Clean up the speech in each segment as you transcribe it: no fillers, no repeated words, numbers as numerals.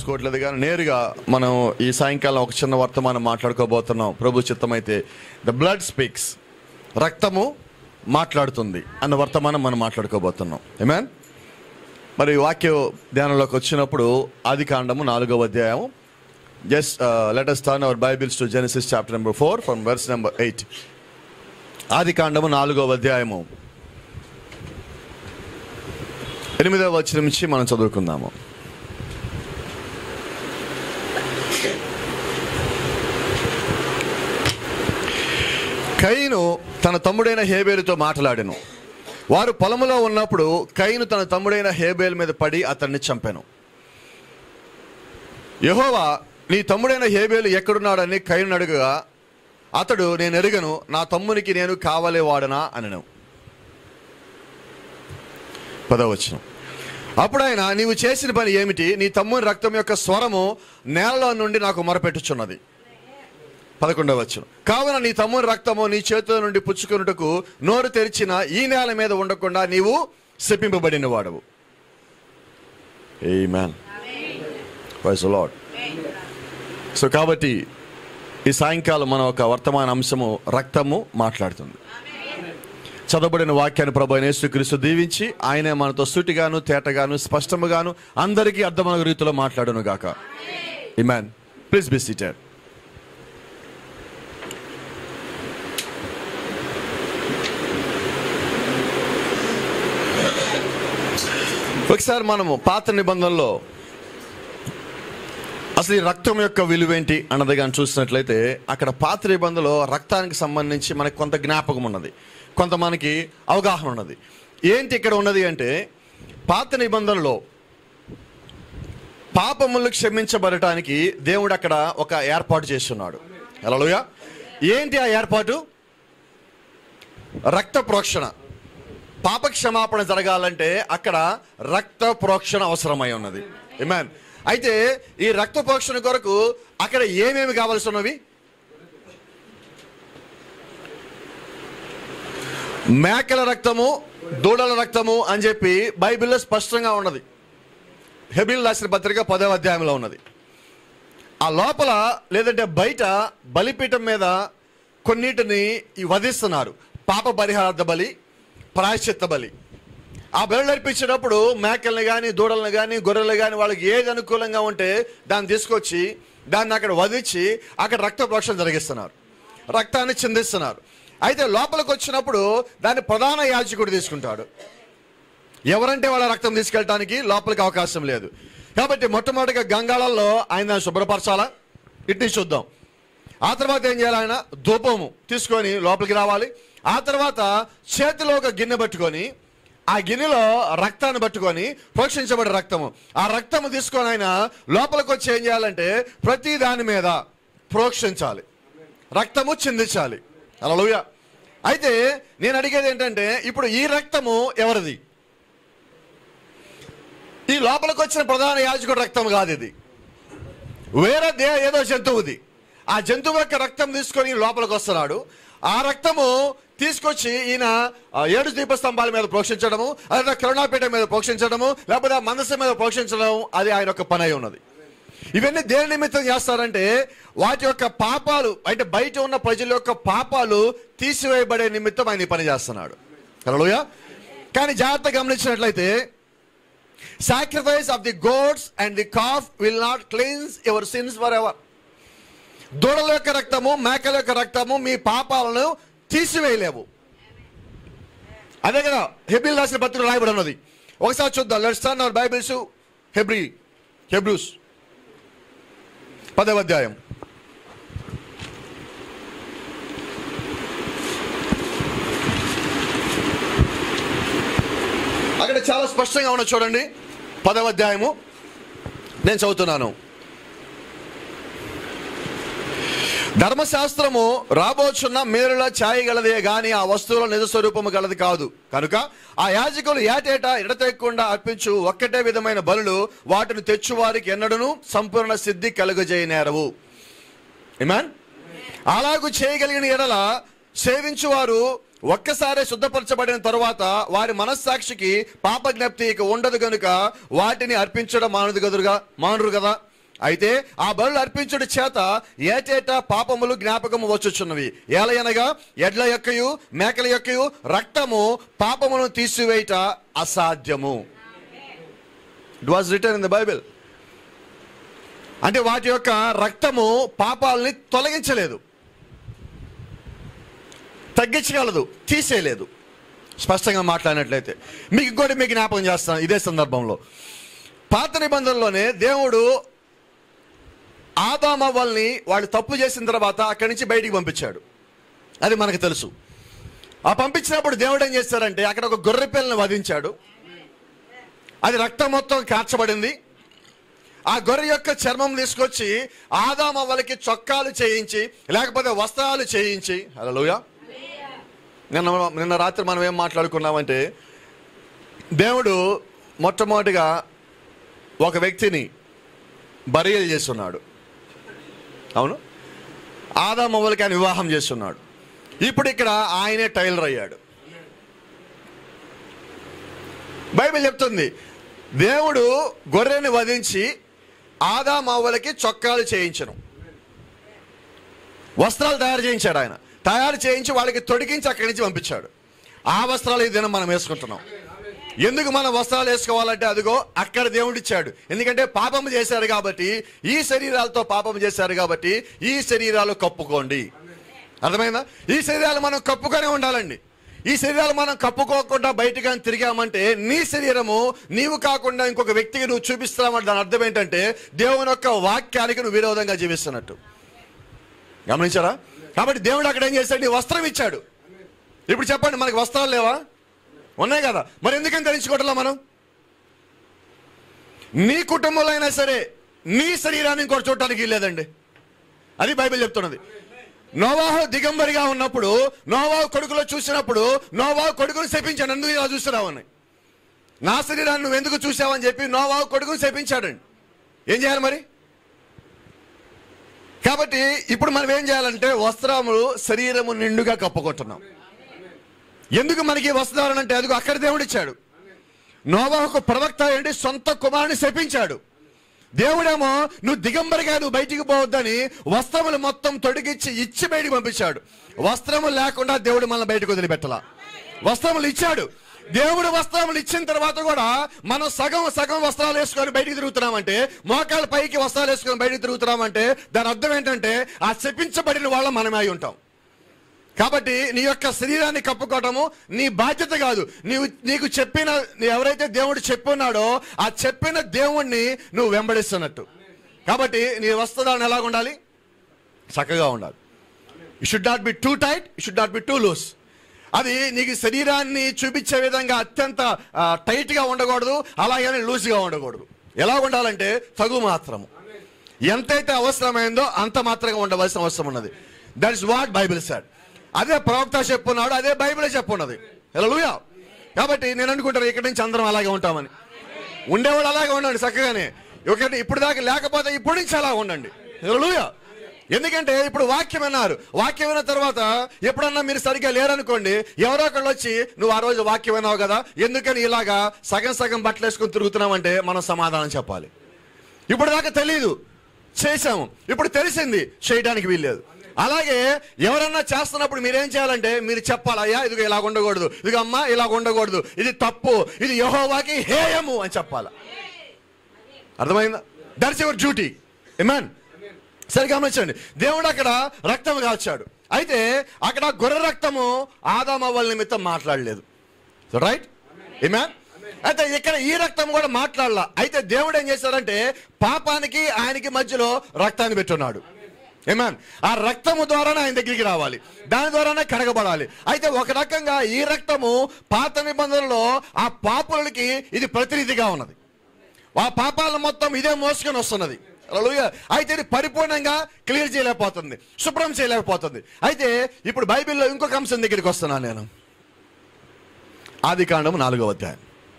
రాసుకోవట్లేదు కానీ నేరుగా మనం ఈ సాయంకాలం ఒక చిన్న వర్తమానం మాట్లాడుకోబోతున్నాం. ప్రభు చిత్తమైతే ద బ్లడ్ స్పీక్స్, రక్తము మాట్లాడుతుంది అన్న వర్తమానం మనం మాట్లాడుకోబోతున్నాం. ఆమేన్. మరి వాక్య ధ్యానంలోకి వచ్చినప్పుడు ఆదికాండము 4వ అధ్యాయం. Just let us turn our Bibles to Genesis chapter number 4 from verse number 8. ఆదికాండము 4వ అధ్యాయము 8వ వచనం నుంచి మనం చదువుకుందాము. కయీను తన తమ్ముడైన హేబేలుతో మాట్లాడెను. వారు పొలములో ఉన్నప్పుడు కయీను తన తమ్ముడైన హేబేలు మీద పడి అతన్ని చంపెను. యెహోవా, నీ తమ్ముడైన హేబేలు ఎక్కడున్నాడని కయీను అడుగగా అతడు, నేను ఎరుగను, నా తమ్మునికి నేను కావలేవాడనా అనెను. 10వ వచనం. అప్పుడు ఆయన, నీవు చేసిన పని ఏమిటి? నీ తమ్ముని రక్తం యొక్క స్వరము నేలలో నుండి నాకు మొరపెట్టుచున్నది. 11వ వచనం. కావున నీ తమ్ముని రక్తము నీ చేతుల నుండి పుచ్చుకొనుటకు నోరు తెరిచిన ఈ నేల మీద ఉండకుండా నీవు శపింపబడిన వాడవు. ఆమేన్. Praise the Lord. సో కాబట్టి ఈ సాయంకాలం మనం ఒక వర్తమాన అంశము రక్తము మాట్లాడుతుంది. చదవబడిన వాక్యాన్ని ప్రభు అయిన యేసుక్రీస్తు దీవించి ఆయనే మనతో సూటిగాను తేటగాను స్పష్టముగాను అందరికీ అర్థమైన రీతిలో మాట్లాడును గాక. ఆమేన్. Please be seated. ఒకసారి మనము పాత నిబంధనలో అసలు ఈ రక్తం యొక్క విలువేంటి అన్నది కానీ చూసినట్లయితే అక్కడ పాత నిబంధనలో రక్తానికి సంబంధించి మనకి కొంత జ్ఞాపకం ఉన్నది, కొంత మనకి అవగాహన ఉన్నది. ఏంటి ఇక్కడ ఉన్నది అంటే, పాత నిబంధనలో పాపములు క్షమించబడటానికి దేవుడు అక్కడ ఒక ఏర్పాటు చేస్తున్నాడు. హల్లెలూయా. ఏంటి ఆ ఏర్పాటు? రక్త ప్రోక్షణ. పాప క్షమాపణ జరగాలంటే అక్కడ రక్త ప్రోక్షణ అవసరమై ఉన్నది. ఆమేన్. అయితే ఈ రక్త ప్రోక్షణ కొరకు అక్కడ ఏమేమి కావాల్సి ఉన్నవి? మేకల రక్తము, దూడల రక్తము అని చెప్పి బైబిల్లో స్పష్టంగా ఉన్నది. హెబ్రీయులకు రాసిన పత్రిక 10వ అధ్యాయంలో ఉన్నది. ఆ లోపల లేదంటే బయట బలిపీఠం మీద కొన్నిటిని వధిస్తున్నారు. పాప పరిహారార్థ బలి, ప్రాయశ్చిత్త బలి. ఆ బలులు అర్పించేటప్పుడు మేకల్ని కానీ దూడలను కానీ గొర్రెలు కానీ వాళ్ళకి ఏది అనుకూలంగా ఉంటే దాన్ని తీసుకొచ్చి దాన్ని అక్కడ వధించి అక్కడ రక్త ప్రోక్షణ జరిగిస్తున్నారు, రక్తాన్ని చిందిస్తున్నారు. అయితే లోపలికి వచ్చినప్పుడు దాన్ని ప్రధాన యాజకుడు తీసుకుంటాడు. ఎవరంటే వాళ్ళ రక్తం తీసుకెళ్ళటానికి లోపలికి అవకాశం లేదు. కాబట్టి మొట్టమొదటిగా గంగాళంలో ఆయన దాన్ని శుభ్రపరచాలా, ఇట్ని చూద్దాం. ఆ తర్వాత ఏం చేయాలి? ఆయన ధూపము తీసుకొని లోపలికి రావాలి. ఆ తర్వాత చేతిలో ఒక గిన్నె పట్టుకొని ఆ గిన్నెలో రక్తాన్ని పట్టుకొని, ప్రోక్షించబడే రక్తము, ఆ రక్తము తీసుకొని ఆయన లోపలికి వచ్చి ఏం చేయాలంటే ప్రతి దాని మీద ప్రోక్షించాలి, రక్తము చిందించాలి. హల్లెలూయా. అయితే నేను అడిగేది ఏంటంటే, ఇప్పుడు ఈ రక్తము ఎవరిది? ఈ లోపలికి వచ్చిన ప్రధాన యాజకుడు రక్తం కాదు ఇది, వేరే ఏదో జంతువుది. ఆ జంతువు యొక్క రక్తం తీసుకొని లోపలికి వస్తున్నాడు. ఆ రక్తము తీసుకొచ్చి ఈయన 7 దీపస్తంభాల మీద ప్రోక్షించడము, లేదా కరుణాపీఠం మీద ప్రోక్షించడము, లేకపోతే ఆ మనస్సు మీద ప్రోక్షించడం, అది ఆయన యొక్క పని అయి ఉన్నది. ఇవన్నీ దేని నిమిత్తం చేస్తారంటే వాటి యొక్క పాపాలు, అంటే బయట ఉన్న ప్రజల యొక్క పాపాలు తీసివేయబడే నిమిత్తం ఆయన పని చేస్తున్నాడు. హల్లెలూయా. కానీ జాగ్రత్తగా గమనించినట్లయితే, sacrifice of the goats and the calf will not cleanse your sins forever. దూడల యొక్క రక్తము, మేకల యొక్క రక్తము మీ పాపాలను తీసివేయలేవు. అదే కదా హెబ్రీయులకు రాసిన పత్రికలో రాయబడి ఉన్నది. ఒకసారి చూద్దాం. Let's turn our Bibles to Hebrews 10వ అధ్యాయం. అక్కడ చాలా స్పష్టంగా ఉన్నది చూడండి. 10వ అధ్యాయము నేను చదువుతున్నాను. ధర్మశాస్త్రము రాబోచున్న మేలుల ఛాయ గలదే గాని ఆ వస్తువుల నిజ స్వరూపము గలది కాదు. కనుక ఆ యాజకులు ఏటేటా ఎడతెక్కకుండా అర్పించు ఒక్కటే విధమైన బలులు వాటిని తెచ్చువారికి ఎన్నడూను సంపూర్ణ సిద్ధి కలుగజేయనేరవు. ఆమేన్. అలాగూ చేయగలిగిన ఎడల సేవించువారు ఒక్కసారి శుద్ధపరచబడిన తరువాత వారి మనస్సాక్షికి పాప జ్ఞప్తి ఇక ఉండదు గనుక వాటిని అర్పించడం మానురు కదా. అయితే ఆ బలులు అర్పించుట చేత ఏటేటా పాపములు జ్ఞాపకము వచ్చుచున్నవి. ఏలయనగా ఎడ్ల యొక్కయు మేకల యొక్కయు రక్తము పాపములను తీసివేయుట అసాధ్యము. It was written in the Bible. అంటే వాటి యొక్క రక్తము పాపాలని తొలగించలేదు, తగ్గించగలదు, తీసేయలేదు. స్పష్టంగా మాట్లాడినట్లయితే మీకు ఇంకోటి మీకు జ్ఞాపకం చేస్తాను. ఇదే సందర్భంలో పాత నిబంధనలోనే దేవుడు ఆదాము అవ్వల్ని వాళ్ళు తప్పు చేసిన తర్వాత అక్కడి నుంచి బయటికి పంపించాడు. అది మనకు తెలుసు. ఆ పంపించినప్పుడు దేవుడు ఏం చేశారంటే అక్కడ ఒక గొర్రె పిల్లని వధించాడు. అది రక్తం మొత్తం కార్చబడింది. ఆ గొర్రె యొక్క చర్మం తీసుకొచ్చి ఆదాము అవ్వలకి చొక్కాలు చేయించి, లేకపోతే వస్త్రాలు చేయించి, హల్లెలూయా. నిన్న రాత్రి మనం ఏం మాట్లాడుకున్నామంటే దేవుడు మొట్టమొదటిగా ఒక వ్యక్తిని బరియలు చేస్తున్నాడు. అవును, ఆదాము అవ్వలకి ఆయన వివాహం చేస్తున్నాడు. ఇప్పుడు ఇక్కడ ఆయనే టైలర్ అయ్యాడు. బైబిల్ చెప్తుంది దేవుడు గొర్రెని వధించి ఆదాము అవ్వలకి చొక్కాలు చేయించను, వస్త్రాలు తయారు చేయించాడు. ఆయన తయారు చేయించి వాళ్ళకి తొడిగించి అక్కడి నుంచి పంపించాడు. ఆ వస్త్రాలు ఈ దినం మనం వేసుకుంటున్నాం. ఎందుకు మనం వస్త్రాలు వేసుకోవాలంటే అదిగో అక్కడ దేవుడు ఇచ్చాడు. ఎందుకంటే పాపం చేశారు కాబట్టి, ఈ శరీరాలతో పాపం చేశారు కాబట్టి ఈ శరీరాలు కప్పుకోండి. అర్థమైందా? ఈ శరీరాలు మనం కప్పుకొనే ఉండాలండి. ఈ శరీరాలు మనం కప్పుకోకుండా బయటగా తిరిగామంటే నీ శరీరము నీవు కాకుండా ఇంకొక వ్యక్తికి నువ్వు చూపిస్తున్నామంటే దాని అర్థం ఏంటంటే దేవుని యొక్క వాక్యానికి నువ్వు విరోధంగా జీవిస్తున్నట్టు. గమనించారా? కాబట్టి దేవుడు అక్కడ ఏం చేశాడు? నీ వస్త్రం ఇచ్చాడు. ఇప్పుడు చెప్పండి, మనకి వస్త్రాలు లేవా? ఉన్నాయి కదా. మరి ఎందుకని ధరించుకోవట్లా మనం? నీ కుటుంబంలో అయినా సరే నీ శరీరాన్ని ఇంకోటి చూడటానికి లేదండి. అది బైబిల్ చెప్తున్నది. నోవాహు దిగంబరిగా ఉన్నప్పుడు నోవాహు కొడుకులో చూసినప్పుడు నోవాహు కొడుకును శపించాడు. ఎందుకు ఇలా చూస్తున్నావని, నా శరీరాన్ని నువ్వు ఎందుకు చూసావని చెప్పి నోవాహు కొడుకును శపించాడండి. ఏం చేయాలి మరి? కాబట్టి ఇప్పుడు మనం ఏం చేయాలంటే వస్త్రములు శరీరము నిండుగా కప్పుకుంటున్నాం. ఎందుకు మనకి వస్త్రాలు అంటే అదిగో అక్కడ దేవుడు ఇచ్చాడు. నోవాహుకు ప్రవక్త ఏంటి? సొంత కుమారుని శపించాడు. దేవుడేమో నువ్వు దిగంబరిగా నువ్వు బయటికి పోవద్దని వస్త్రములు మొత్తం తొడిగిచ్చి ఇచ్చి బయటికి పంపించాడు. వస్త్రములు లేకుండా దేవుడు మనల్ని బయటకు వదిలిపెట్టలా. వస్త్రములు ఇచ్చాడు. దేవుడు వస్త్రములు ఇచ్చిన తర్వాత కూడా మనం సగం సగం వస్త్రాలు వేసుకొని బయటికి తిరుగుతున్నామంటే, మోకాళ్ళ పైకి వస్త్రాలు వేసుకొని బయటికి తిరుగుతున్నామంటే దాని అర్థం ఏంటంటే ఆ శపించబడిన వాళ్ళ మనమే అయి ఉంటాం. కాబట్టి నీ యొక్క శరీరాన్ని కప్పుకోవటము నీ బాధ్యత కాదు. నీకు చెప్పిన ఎవరైతే దేవుడు చెప్పున్నాడో ఆ చెప్పిన దేవుణ్ణి నువ్వు వెంబడిస్తున్నట్టు. కాబట్టి నీ వస్త్రధారణ ఎలాగ ఉండాలి? చక్కగా ఉండాలి. You should not be too tight, you should not be too loose. అది నీకు శరీరాన్ని చూపించే విధంగా అత్యంత టైట్గా ఉండకూడదు, అలాగని లూజ్గా ఉండకూడదు. ఎలా ఉండాలంటే తగు మాత్రము. ఎంతైతే అవసరమైందో అంత మాత్రంగా ఉండవలసిన అవసరం ఉన్నది. That is what Bible said. అదే ప్రవక్త చెప్పున్నాడు, అదే బైబిలే చెప్పున్నది. హల్లెలూయా. కాబట్టి నేను అనుకుంటాను ఇక్కడి నుంచి అందరం అలాగే ఉంటామని. ఉండేవాడు అలాగే ఉండండి చక్కగానే. ఇప్పుడు దాకా లేకపోతే ఇప్పటి నుంచి అలా ఉండండి. హల్లెలూయా. ఎందుకంటే ఇప్పుడు వాక్యం అన్నారు. వాక్యం విన్న తర్వాత ఎప్పుడన్నా మీరు సరిగ్గా లేరనుకోండి, ఎవరో ఒకళ్ళు వచ్చి నువ్వు ఆ రోజు వాక్యం విన్నావు కదా, ఎందుకని ఇలాగా సగం సగం బట్టలు వేసుకొని తిరుగుతున్నామంటే మనం సమాధానం చెప్పాలి. ఇప్పుడు దాకా తెలీదు, చేశాము. ఇప్పుడు తెలిసింది, చేయడానికి వీల్లేదు. అలాగే ఎవరన్నా చేస్తున్నప్పుడు మీరేం చేయాలంటే మీరు చెప్పాలి, అయ్యా ఇదిగో ఇలా ఉండకూడదు, ఇదిగో అమ్మా ఇలా ఉండకూడదు, ఇది తప్పు, ఇది యెహోవాకి హేయము అని చెప్పాలి. అర్థమైందా? That's your duty. ఆమేన్. సరే గమనించండి, దేవుడు అక్కడ రక్తం కాల్చాడు. అయితే అక్కడ గొర్రె రక్తము ఆదాము అవ్వల నిమిత్తం మాట్లాడలేదు. రైట్? ఆమేన్. అయితే ఇక్కడ ఈ రక్తం కూడా మాట్లాడలా. అయితే దేవుడు ఏం చేశాడంటే పాపానికి ఆయనకి మధ్యలో రక్తాన్ని పెట్టున్నాడు. ఆమేన్. ఆ రక్తము ద్వారానే ఆయన దగ్గరికి రావాలి, దాని ద్వారానే కడగబడాలి. అయితే ఒక రకంగా ఈ రక్తము పాత నిబంధనలో ఆ పాపులకి ఇది ప్రతినిధిగా ఉన్నది. ఆ పాపాలను మొత్తం ఇదే మోసుకొని వస్తున్నది. హల్లెలూయా. అయితే ఇది పరిపూర్ణంగా క్లియర్ చేయలేకపోతుంది, శుభ్రం చేయలేకపోతుంది. అయితే ఇప్పుడు బైబిల్లో ఇంకొక అంశం దగ్గరికి వస్తున్నాను నేను. ఆదికాండము 4వ అధ్యాయం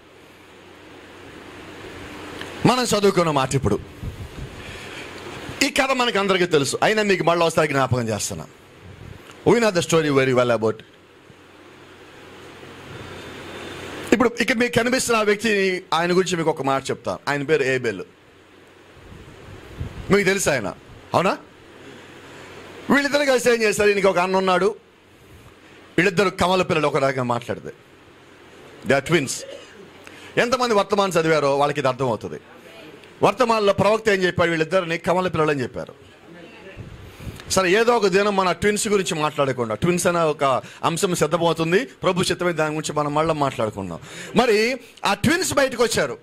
మనం చదువుకున్న మాట. ఇప్పుడు ఈ కథ మనకు అందరికీ తెలుసు, అయినా మీకు మళ్ళీ ఒకసారి జ్ఞాపకం చేస్తున్నా. We know the story very well about. ఇప్పుడు ఇక్కడ మీకు కనిపిస్తున్న ఆ వ్యక్తి, ఆయన గురించి మీకు ఒక మాట చెప్తాను. ఆయన పేరు ఏబేలు. మీకు తెలుసు ఆయన, అవునా? వీళ్ళిద్దరు కలిసి ఏం చేస్తారు, ఈయనకి ఒక అన్న ఉన్నాడు, వీళ్ళిద్దరు కమల పిల్లలు ఒక రకంగా మాట్లాడితే దే ఆర్ ట్విన్స్. ఎంతమంది వర్తమానం చదివారో వాళ్ళకి ఇది అర్థమవుతుంది. వర్తమానంలో ప్రవక్త ఏం చెప్పాడు, వీళ్ళిద్దరిని కమల పిల్లలు అని చెప్పారు. సరే, ఏదో ఒక దినం మన ట్విన్స్ గురించి మాట్లాడకుండా, ట్విన్స్ అనే ఒక అంశం సిద్ధమవుతుంది, ప్రభు చిత్తమైన దాని గురించి మనం మళ్ళీ మాట్లాడుకుందాం. మరి ఆ ట్విన్స్ బయటకు వచ్చారు.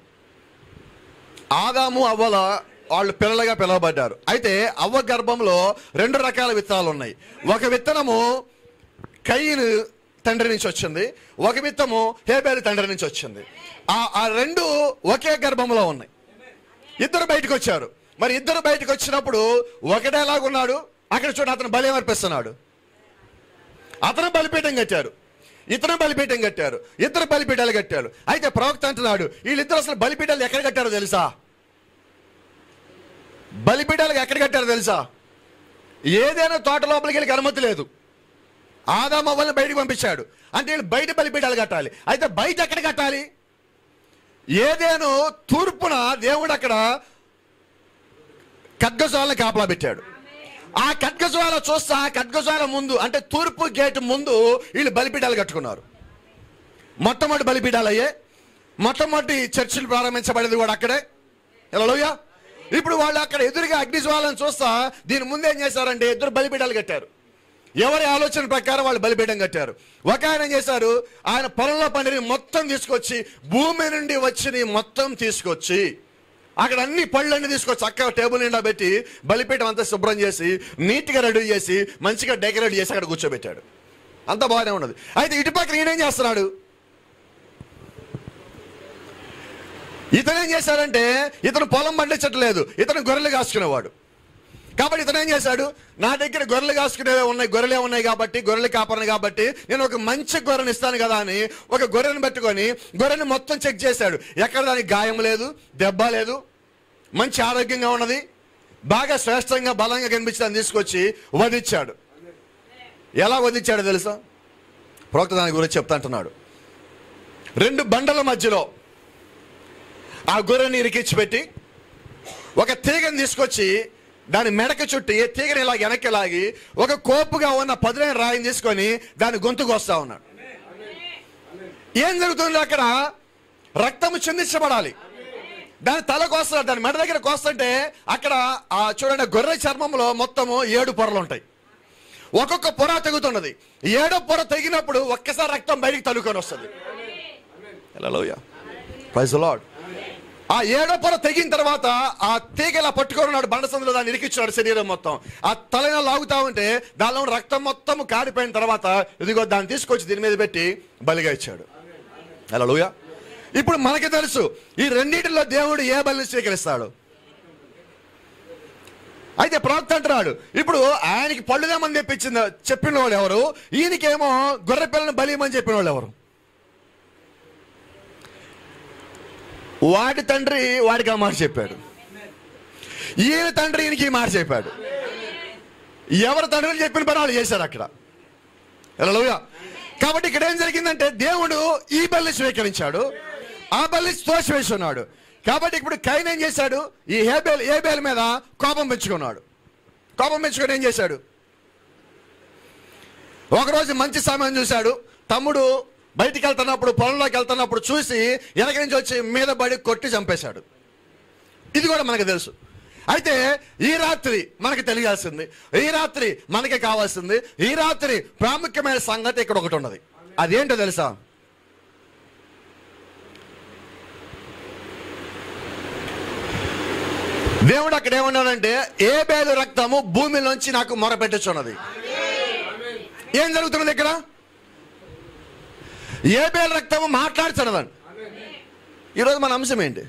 ఆదాము అవ్వల వాళ్ళు పిల్లలుగా పిలవబడ్డారు. అయితే అవ్వ గర్భంలో 2 రకాల విత్తనాలు ఉన్నాయి. ఒక విత్తనము కయీను తండ్రి నుంచి వచ్చింది, ఒక విత్తనము హేబేలు తండ్రి నుంచి వచ్చింది. ఆ 2 ఒకే గర్భంలో ఉన్నాయి. ఇద్దరు బయటకు వచ్చారు. మరి ఇద్దరు బయటకు వచ్చినప్పుడు ఒకటేలాగున్నాడు. అక్కడ చూడ, అతను బలి అర్పిస్తున్నాడు. అతను బలిపీఠం కట్టారు, ఇతను బలిపీఠం కట్టారు, ఇద్దరు బలిపీఠాలు కట్టారు. అయితే ప్రవక్త అంటున్నాడు, వీళ్ళిద్దరు అసలు బలిపీఠాలు ఎక్కడ కట్టారో తెలుసా? బలిపీఠాలకు ఎక్కడ కట్టారో తెలుసా? ఏదైనా తోట లోపలికి వెళ్ళి అనుమతి లేదు. ఆదాము అవ్వల్ని బయటకు పంపించాడు. అంటే వీళ్ళు బయట బలిపీఠాలు కట్టాలి. అయితే బయట ఎక్కడ కట్టాలి? ఏదేను తూర్పున దేవుడు అక్కడ ఖడ్గజ్వాలను కాపలా పెట్టాడు. ఆ ఖడ్గజ్వాల చూస్తా, ఖడ్గజ్వాల ముందు అంటే తూర్పు గేటు ముందు వీళ్ళు బలిపీఠాలు కట్టుకున్నారు. మొట్టమొదటి బలిపీఠాలు అయ్యే, మొట్టమొదటి చర్చిలు ప్రారంభించబడేది కూడా అక్కడే. హల్లెలూయా. ఇప్పుడు వాళ్ళు అక్కడ ఎదురుగా అగ్నిజ్వాలను చూస్తా, దీని ముందు ఏం చేశారంటే ఇద్దరు బలిపీఠాలు కట్టారు. ఎవరి ఆలోచన ప్రకారం వాళ్ళు బలిపీఠం కట్టారు. ఒక ఆయన ఏం చేశారు, ఆయన పొలంలో పండిని మొత్తం తీసుకొచ్చి, భూమి నుండి వచ్చిన మొత్తం తీసుకొచ్చి, అక్కడ అన్ని పళ్ళన్నీ తీసుకొచ్చి అక్క టేబుల్ నిండా పెట్టి బలిపీఠం అంతా శుభ్రం చేసి నీట్గా రెడీ చేసి మంచిగా డెకరేట్ చేసి అక్కడ కూర్చోబెట్టాడు. అంత బాగానే ఉన్నది. అయితే ఇటుపక్కన ఈయనేం చేస్తున్నాడు, ఇతను ఏం చేశాడంటే ఇతను పొలం పండించట్లేదు, ఇతను గొర్రెలు కాసుకునేవాడు. కాబట్టి ఇతను ఏం చేశాడు, నా దగ్గర గొర్రెలు కాసుకునేవే ఉన్నాయి, గొర్రెలే ఉన్నాయి కాబట్టి, గొర్రెలు కాపరని కాబట్టి నేను ఒక మంచి గొర్రెని ఇస్తాను కదా అని ఒక గొర్రెని పెట్టుకొని గొర్రెని మొత్తం చెక్ చేశాడు. ఎక్కడ దానికి గాయం లేదు, దెబ్బ లేదు, మంచి ఆరోగ్యంగా ఉన్నది, బాగా శ్రేష్టంగా బలంగా కనిపించడానికి తీసుకొచ్చి వధించాడు. ఎలా వధించాడో తెలుసా? ప్రవక్త దాని గురించి చెప్తా అంటున్నాడు. 2 బండల మధ్యలో ఆ గొర్రెని ఇరికిచ్చి పెట్టి ఒక తీగని తీసుకొచ్చి దాని మెడక చుట్టి తీగని ఇలా వెనక్కి లాగి ఒక కోపుగా ఉన్న పదులైన రాయిని తీసుకొని దాని గొంతుకు వస్తా ఉన్నాడు. ఏం జరుగుతుంది అక్కడ? రక్తము చిందించబడాలి. దాని తల కోస్తాడు, దాని మెడ దగ్గర కోస్తుంటే అక్కడ చూడండి, గొర్రె చర్మంలో మొత్తము 7 పొరలు ఉంటాయి. ఒక్కొక్క పొర తెగుతున్నది. 7వ పొర తెగినప్పుడు ఒక్కసారి రక్తం బయటికి తలుకొని వస్తుంది. హల్లెలూయా, ప్రైజ్ ది లార్డ్. ఆ 7వ పొర తెగిన తర్వాత ఆ తీగలా పట్టుకొని ఉన్నాడు, బండసందులో దాన్ని ఇరికిచ్చాడు శరీరం మొత్తం. ఆ తలైన లాగుతా ఉంటే దానిలో రక్తం మొత్తం కారిపోయిన తర్వాత ఇదిగో దాన్ని తీసుకొచ్చి దీని మీద పెట్టి బలిగా ఇచ్చాడు. హల్లెలూయా. ఇప్పుడు మనకి తెలుసు ఈ రెండింటిలో దేవుడు ఏ బలిని స్వీకరిస్తాడు. అయితే ప్రవక్త అంటున్నాడు, ఇప్పుడు ఆయనకి పళ్ళుదేమని చెప్పిన వాళ్ళు ఎవరు, ఈయనకేమో గొర్రె పిల్లని బలియమని చెప్పిన వాళ్ళు ఎవరు? వాడి తండ్రి వాడికి ఆ మాట చెప్పాడు, ఈయన తండ్రి ఈయనకి ఈ మాట చెప్పాడు. ఎవరి తండ్రులు చెప్పిన పని వాళ్ళు చేశారు అక్కడ. హల్లెలూయా. కాబట్టి ఇక్కడ ఏం జరిగిందంటే దేవుడు ఈ బలిని స్వీకరించాడు, ఆ బలిని తోసివేసి ఉన్నాడు. కాబట్టి ఇప్పుడు కయీను ఏం చేశాడు, ఈ హేబేలు మీద కోపం పెంచుకున్నాడు. కోపం పెంచుకొని ఏం చేశాడు, ఒకరోజు మంచి సమయం చూశాడు. తమ్ముడు బయటికి వెళ్తున్నప్పుడు, పొలంలోకి వెళ్తున్నప్పుడు చూసి వెనక నుంచి వచ్చి మీద పడి కొట్టి చంపేశాడు. ఇది కూడా మనకు తెలుసు. అయితే ఈ రాత్రి మనకి తెలియాల్సింది, ఈ రాత్రి మనకి కావాల్సింది, ఈ రాత్రి ప్రాముఖ్యమైన సంగతి ఇక్కడ ఒకటి ఉన్నది. అదేంటో తెలుసా? దేవుడు అక్కడ ఏమన్నాడంటే, హేబేలు రక్తము భూమిలోంచి నాకు మొరపెట్టుచున్నది. ఏం జరుగుతున్నది ఇక్కడ? హేబేలు రక్తము మాట్లాడుతున్నదండి. ఈరోజు మన అంశం ఏంటి?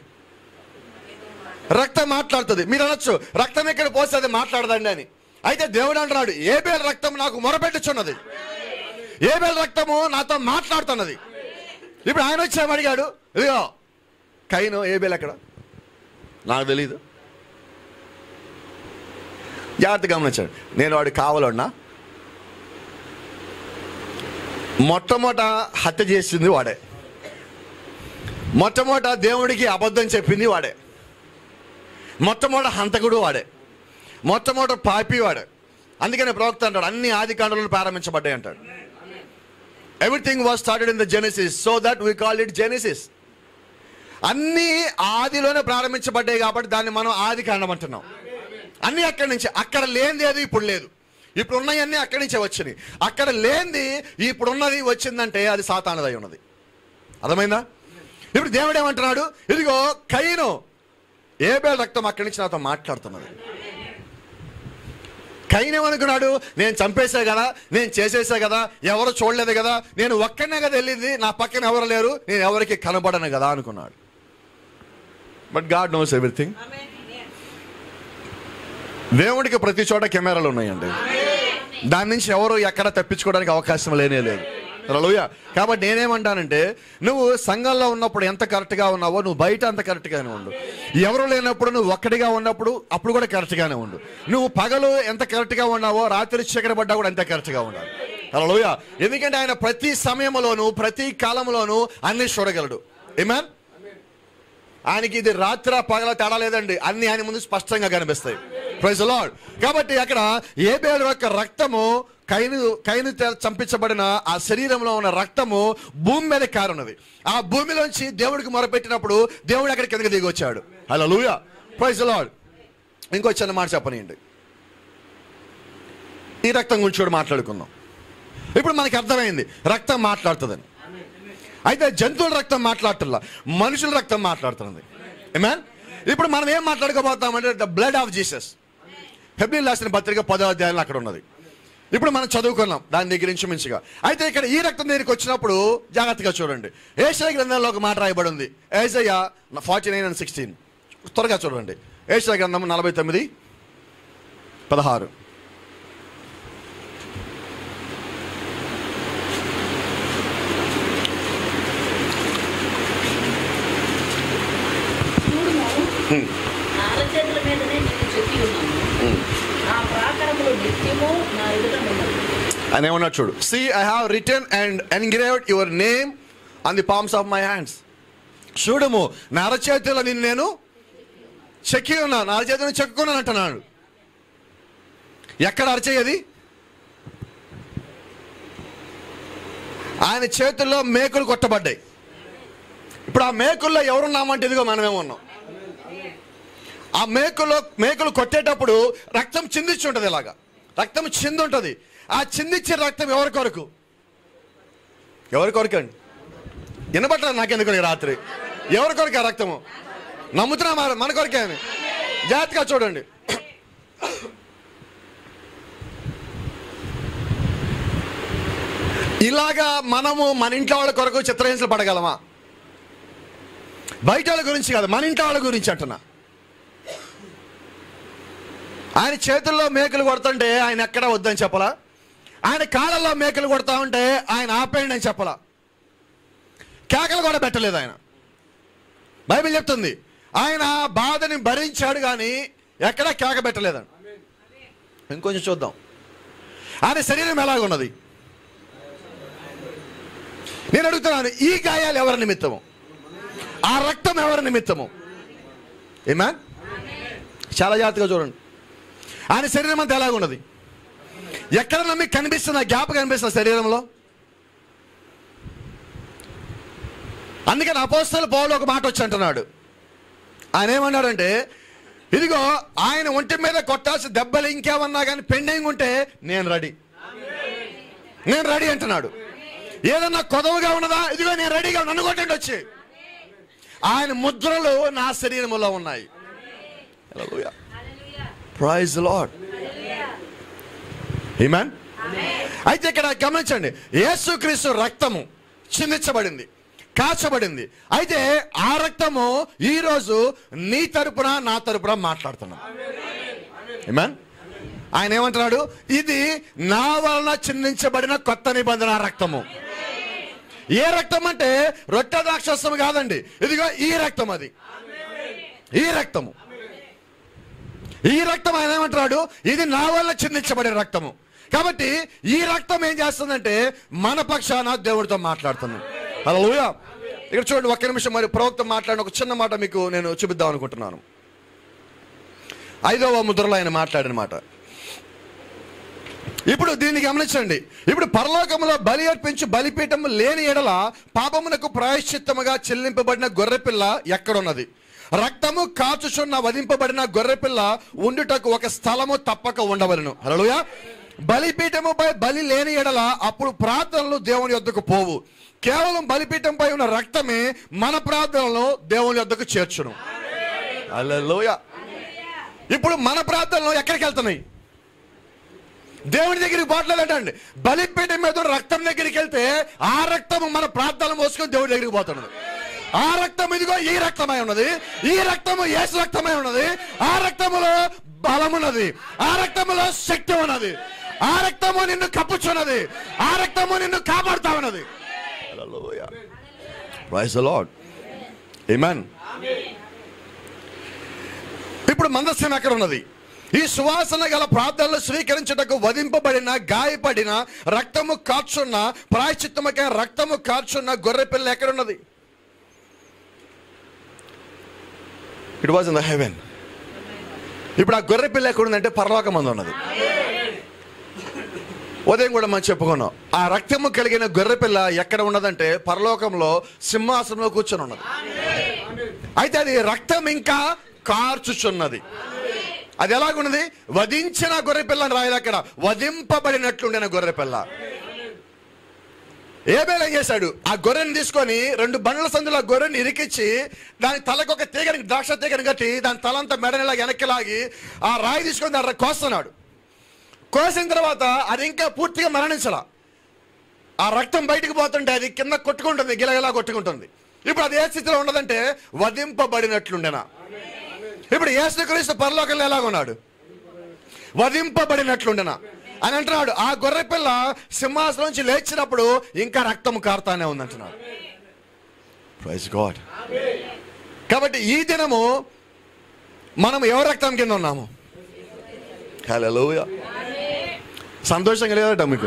రక్తం మాట్లాడుతుంది. మీరు అనొచ్చు, రక్తం ఎక్కడ పోస్తే అది మాట్లాడదండి అని. అయితే దేవుడు అంటున్నాడు, హేబేలు రక్తం నాకు మొరపెట్టుచున్నది, హేబేలు రక్తము నాతో మాట్లాడుతున్నది. ఇప్పుడు ఆయన వచ్చి అడిగాడు, ఇదిగో కయీను హేబేలు ఎక్కడ? నాకు తెలీదు. జాగ్రత్త గమనించాడు. నేను వాడు కావాలన్నా, మొట్టమొదట హత్య చేసింది వాడే, మొట్టమొదట దేవుడికి అబద్ధం చెప్పింది వాడే, మొట్టమొదట హంతకుడు వాడే. మొట్టమొదటి పాపివాడు. అందుకనే ప్రవక్త అంటాడు అన్ని ఆది కాండంలో ప్రారంభించబడ్డాయి అంటాడు. Everything was started in the Genesis, so that we call it Genesis. అన్నీ ఆదిలోనే ప్రారంభించబడ్డాయి కాబట్టి దాన్ని మనం ఆది కాండం అంటున్నాం. అన్నీ అక్కడి నుంచి. అక్కడ లేనిది ఏది ఇప్పుడు లేదు. ఇప్పుడు ఉన్నాయన్నీ అక్కడి నుంచే వచ్చినాయి. అక్కడ లేనిది ఇప్పుడున్నది వచ్చిందంటే అది సాతానుదై ఉన్నది. అర్థమైందా? ఇప్పుడు దేవుడు ఏమంటున్నాడు, ఇదిగో కయీను ఏబేలు రక్తం అక్కడి నుంచి నాతో మాట్లాడుతున్నది. కయీను ఏమనుకున్నాడు, నేను చంపేసా కదా, నేను చేసేసా కదా, ఎవరు చూడలేదు కదా, నేను ఒక్కనే కదా వెళ్ళింది, నా పక్కన ఎవరు లేరు, నేను ఎవరికి కనబడను కదా అనుకున్నాడు. But God knows everything. దేవుడికి ప్రతి చోట కెమెరాలు ఉన్నాయండి. దాని నుంచి ఎవరు ఎక్కడ తప్పించుకోవడానికి అవకాశం లేనే లేదు. హల్లెలూయా. కాబట్టి నేనేమంటానంటే, నువ్వు సంఘంలో ఉన్నప్పుడు ఎంత కరెక్ట్గా ఉన్నావో నువ్వు బయట అంత కరెక్ట్గానే ఉండు. ఎవరు లేనప్పుడు నువ్వు ఒక్కడిగా ఉన్నప్పుడు అప్పుడు కూడా కరెక్ట్గానే ఉండు. నువ్వు పగలు ఎంత కరెక్ట్గా ఉన్నావో రాత్రి చీకటి పడ్డా కూడా అంత కరెక్ట్గా ఉండాలి. హల్లెలూయా. ఎందుకంటే ఆయన ప్రతి సమయంలోనూ ప్రతి కాలంలోనూ అన్ని చూడగలడు. ఆమేన్. ఆయనకి ఇది రాత్రి పగల తేడా లేదండి, అన్ని ఆయన ముందు స్పష్టంగా కనిపిస్తాయి. Praise the Lord. కాబట్టి అక్కడ ఏబేలు యొక్క రక్తము, కయీను చంపించబడిన ఆ శరీరంలో ఉన్న రక్తము భూమి మీద కారున్నది. ఆ భూమిలోంచి దేవుడికి మొరపెట్టినప్పుడు దేవుడు అక్కడ కిందకి దిగి వచ్చాడు. హల్లెలూయా. Praise the Lord. ఇంకో చిన్న మాట చెప్పనియండి, ఈ రక్తం గురించి కూడా మాట్లాడుకుందాం. ఇప్పుడు మనకి అర్థమైంది రక్తం మాట్లాడుతుందని. అయితే జంతువుల రక్తం మాట్లాడుతున్నా, మనుషుల రక్తం మాట్లాడుతున్నది. ఆమేన్. ఇప్పుడు మనం ఏం మాట్లాడుకోబోతామంటే ద బ్లడ్ ఆఫ్ జీసస్. హెబ్రీయులకు రాసిన పత్రిక 10వ అధ్యాయంలో అక్కడ ఉన్నది. ఇప్పుడు మనం చదువుకున్నాం దాని దగ్గర నుంచి మంచిగా. అయితే ఇక్కడ ఈ రక్తం దగ్గరికి వచ్చినప్పుడు జాగ్రత్తగా చూడండి. యెషయా గ్రంథంలో ఒక మాట రాయబడి ఉంది. యెషయా 49:16. త్వరగా చూడండి. యెషయా గ్రంథం 49:16. ఆయన ఏమన్నా చూడు. See, I have written and engraved your name on the palms of my hands. చూడము, నా అరచేతిలో నిన్ను నేను చెక్కి ఉన్నాను, నా అరచేతిని చెక్కున్నాను అంటున్నాడు. ఎక్కడ అరచేయది? ఆయన చేతుల్లో మేకులు కొట్టబడ్డాయి. ఇప్పుడు ఆ మేకుల్లో ఎవరున్నామంటే ఇదిగో మనమే ఉన్నాం. ఆ మేకులు కొట్టేటప్పుడు రక్తం చిందించి ఉంటుంది. ఇలాగా రక్తం చింది ఉంటుంది. ఆ చిందించే రక్తం ఎవరి కొరకు? ఎవరి కొరకు అండి? వినబట్టలేదు నాకెందుకు రాత్రి. ఎవరి కొరకు ఆ రక్తము? నమ్ముతున్నా మన కొరకే అని. జాగ్రత్తగా చూడండి. ఇలాగా మనము మన ఇంట్లో వాళ్ళ కొరకు చిత్రహింసలు పడగలమా? బయట వాళ్ళ గురించి కాదు, మన ఇంట్లో వాళ్ళ గురించి అంటున్నా. ఆయన చేతుల్లో మేకులు కొడుతుంటే ఆయన ఎక్కడ వద్దని చెప్పలా. ఆయన కాళ్ళల్లో మేకులు కొడతా ఉంటే ఆయన ఆపేయండి అని చెప్పలా. కేకలు కూడా పెట్టలేదు ఆయన. బైబిల్ చెప్తుంది ఆయన బాధని భరించాడు కానీ ఎక్కడా కేక పెట్టలేదని. ఇంకొంచెం చూద్దాం. ఆయన శరీరం ఎలాగున్నది నేను అడుగుతున్నాను. ఈ గాయాలు ఎవరి నిమిత్తము? ఆ రక్తం ఎవరి నిమిత్తము? ఆమేన్. చాలా జాగ్రత్తగా చూడండి. ఆయన శరీరం అంతా ఎలాగున్నది? ఎక్కడ నమ్మి కనిపిస్తున్న గ్యాప్ కనిపిస్తున్న శరీరంలో. అందుకని అపోస్తలుడు పౌలు ఒక మాట వచ్చి అంటున్నాడు. ఆయన ఏమన్నాడంటే, ఇదిగో ఆయన ఒంటి మీద కొట్టాల్సిన దెబ్బలు ఇంకేమన్నా కానీ పెండింగ్ ఉంటే నేను రెడీ అంటున్నాడు. ఏదన్నా కొదవగా ఉన్నదా? ఇదిగో నేను రెడీగా, నన్ను కొట్టండి వచ్చి. ఆయన ముద్రలు నా శరీరంలో ఉన్నాయి. హల్లెలూయా. Praise the Lord. ఆమేన్. అయితే ఇక్కడ గమనించండి, యేసుక్రీస్తు రక్తము చిందించబడింది, కాచబడింది. అయితే ఆ రక్తము ఈరోజు నీ తరపున నా తరపున మాట్లాడుతున్నాం. ఆమేన్. ఆయన ఏమంటున్నాడు? ఇది నా వలన చిందించబడిన కొత్త నిబంధన రక్తము. ఏ రక్తం అంటే రొట్టె ద్రాక్షరసం కాదండి. ఇదిగో ఈ రక్తం, అది ఈ రక్తము. ఈ రక్తం ఆయన ఏమంటున్నాడు? ఇది నా వల్ల చిందించబడిన రక్తము. కాబట్టి ఈ రక్తం ఏం చేస్తుందంటే మన పక్షాన దేవుడితో మాట్లాడుతుంది. హల్లెలూయా. ఇక్కడ చూడండి, ఒక్క నిమిషం. మరి ప్రవక్త మాట్లాడిన ఒక చిన్న మాట మీకు నేను చూపిద్దాం అనుకుంటున్నాను. 5వ ముద్రలో ఆయన మాట్లాడిన మాట. ఇప్పుడు దీన్ని గమనించండి. ఇప్పుడు పరలోకములో బలి అర్పించి బలిపీఠము లేని ఎడల పాపమునకు ప్రాయశ్చిత్తముగా చెల్లింపబడిన గొర్రెపిల్ల ఎక్కడున్నది? రక్తము కాచుచున్న వధింపబడిన గొర్రెపిల్ల ఉండుటకు ఒక స్థలము తప్పక ఉండవలెను. హల్లెలూయా. బలిపీఠముపై బలి లేని ఎడల అప్పుడు ప్రార్థనలు దేవుని యొద్దకు పోవు. కేవలం బలిపీఠంపై ఉన్న రక్తమే మన ప్రార్థనలను దేవుని యొద్దకు చేర్చును. హల్లెలూయా. ఇప్పుడు మన ప్రార్థనలు ఎక్కడికి వెళ్తున్నాయి? దేవుని దగ్గరికి పోవట్లేదంటండి. బలిపీఠం మీద రక్తం దగ్గరికి వెళ్తే ఆ రక్తం మన ప్రార్థనలు మోసుకొని దేవుడి దగ్గరికి పోతున్నది. ఆ రక్తం ఇదిగో ఈ రక్తమై ఉన్నది, ఈ రక్తము యేసు రక్తమై ఉన్నది, ఆ రక్తములో బలమున్నది, ఆ రక్తములో శక్తి ఉన్నది, ఆ రక్తము నిన్ను కప్పుచున్నది, ఆ రక్తము నిన్ను కాపాడుతా ఉన్నది. హల్లెలూయా. Praise the Lord. ఆమేన్. ఇప్పుడు మందస్సం ఎక్కడ ఉన్నది? ఈ సువాసన గల ప్రార్థనలు స్వీకరించుటకు వధింపబడిన గాయపడిన రక్తము కార్చున్న ప్రాయశ్చిత్తముకై రక్తము కార్చున్న గొర్రెపిల్ల ఎక్కడున్నది? It was in the heaven. ఇప్పుడు ఆ గొర్రెపిల్ల ఎక్కడుందంటే పరలోకమందు ఉన్నది. ఉదయం కూడా మనం చెప్పుకున్నాం, ఆ రక్తము కలిగిన గొర్రెపిల్ల ఎక్కడ ఉన్నదంటే పరలోకంలో సింహాసనంలో కూర్చొని ఉన్నది. అయితే అది రక్తం ఇంకా కార్చుచున్నది. అది ఎలాగున్నది? వధించిన గొర్రెపిల్ల అని రాయాలి అక్కడ. వధింపబడినట్లుండిన గొర్రెపిల్ల. ఏబేలు ఏం చేశాడు? ఆ గొర్రెని తీసుకొని 2 బండ్ల సందులో ఆ గొర్రెని ఇరికిచ్చి దాని తలకు ఒక తీగని, ద్రాక్ష తీగని కట్టి దాని తలంతా మెడనిలా వెనక్కి లాగి ఆ రాయి తీసుకొని దాన్ని కోస్తున్నాడు. కోసిన తర్వాత అది ఇంకా పూర్తిగా మరణించాల. ఆ రక్తం బయటికి పోతుంటే అది కింద కొట్టుకుంటుంది, గిలగిలా కొట్టుకుంటుంది. ఇప్పుడు అది ఏ స్థితిలో ఉన్నదంటే వధింపబడినట్లుండెనా. ఇప్పుడు యేసుక్రీస్తు పరలోకంలో ఎలాగున్నాడు? వధింపబడినట్లుండెనా అని అంటున్నాడు. ఆ గొర్రెపిల్ల సింహాసనం నుంచి లేచినప్పుడు ఇంకా రక్తం కారుతానే ఉందంటున్నాడు. Praise God. కాబట్టి ఈ దినము మనం ఎవరి రక్తం కింద ఉన్నాము? హల్లెలూయా. సంతోషంగా లేదట మీకు?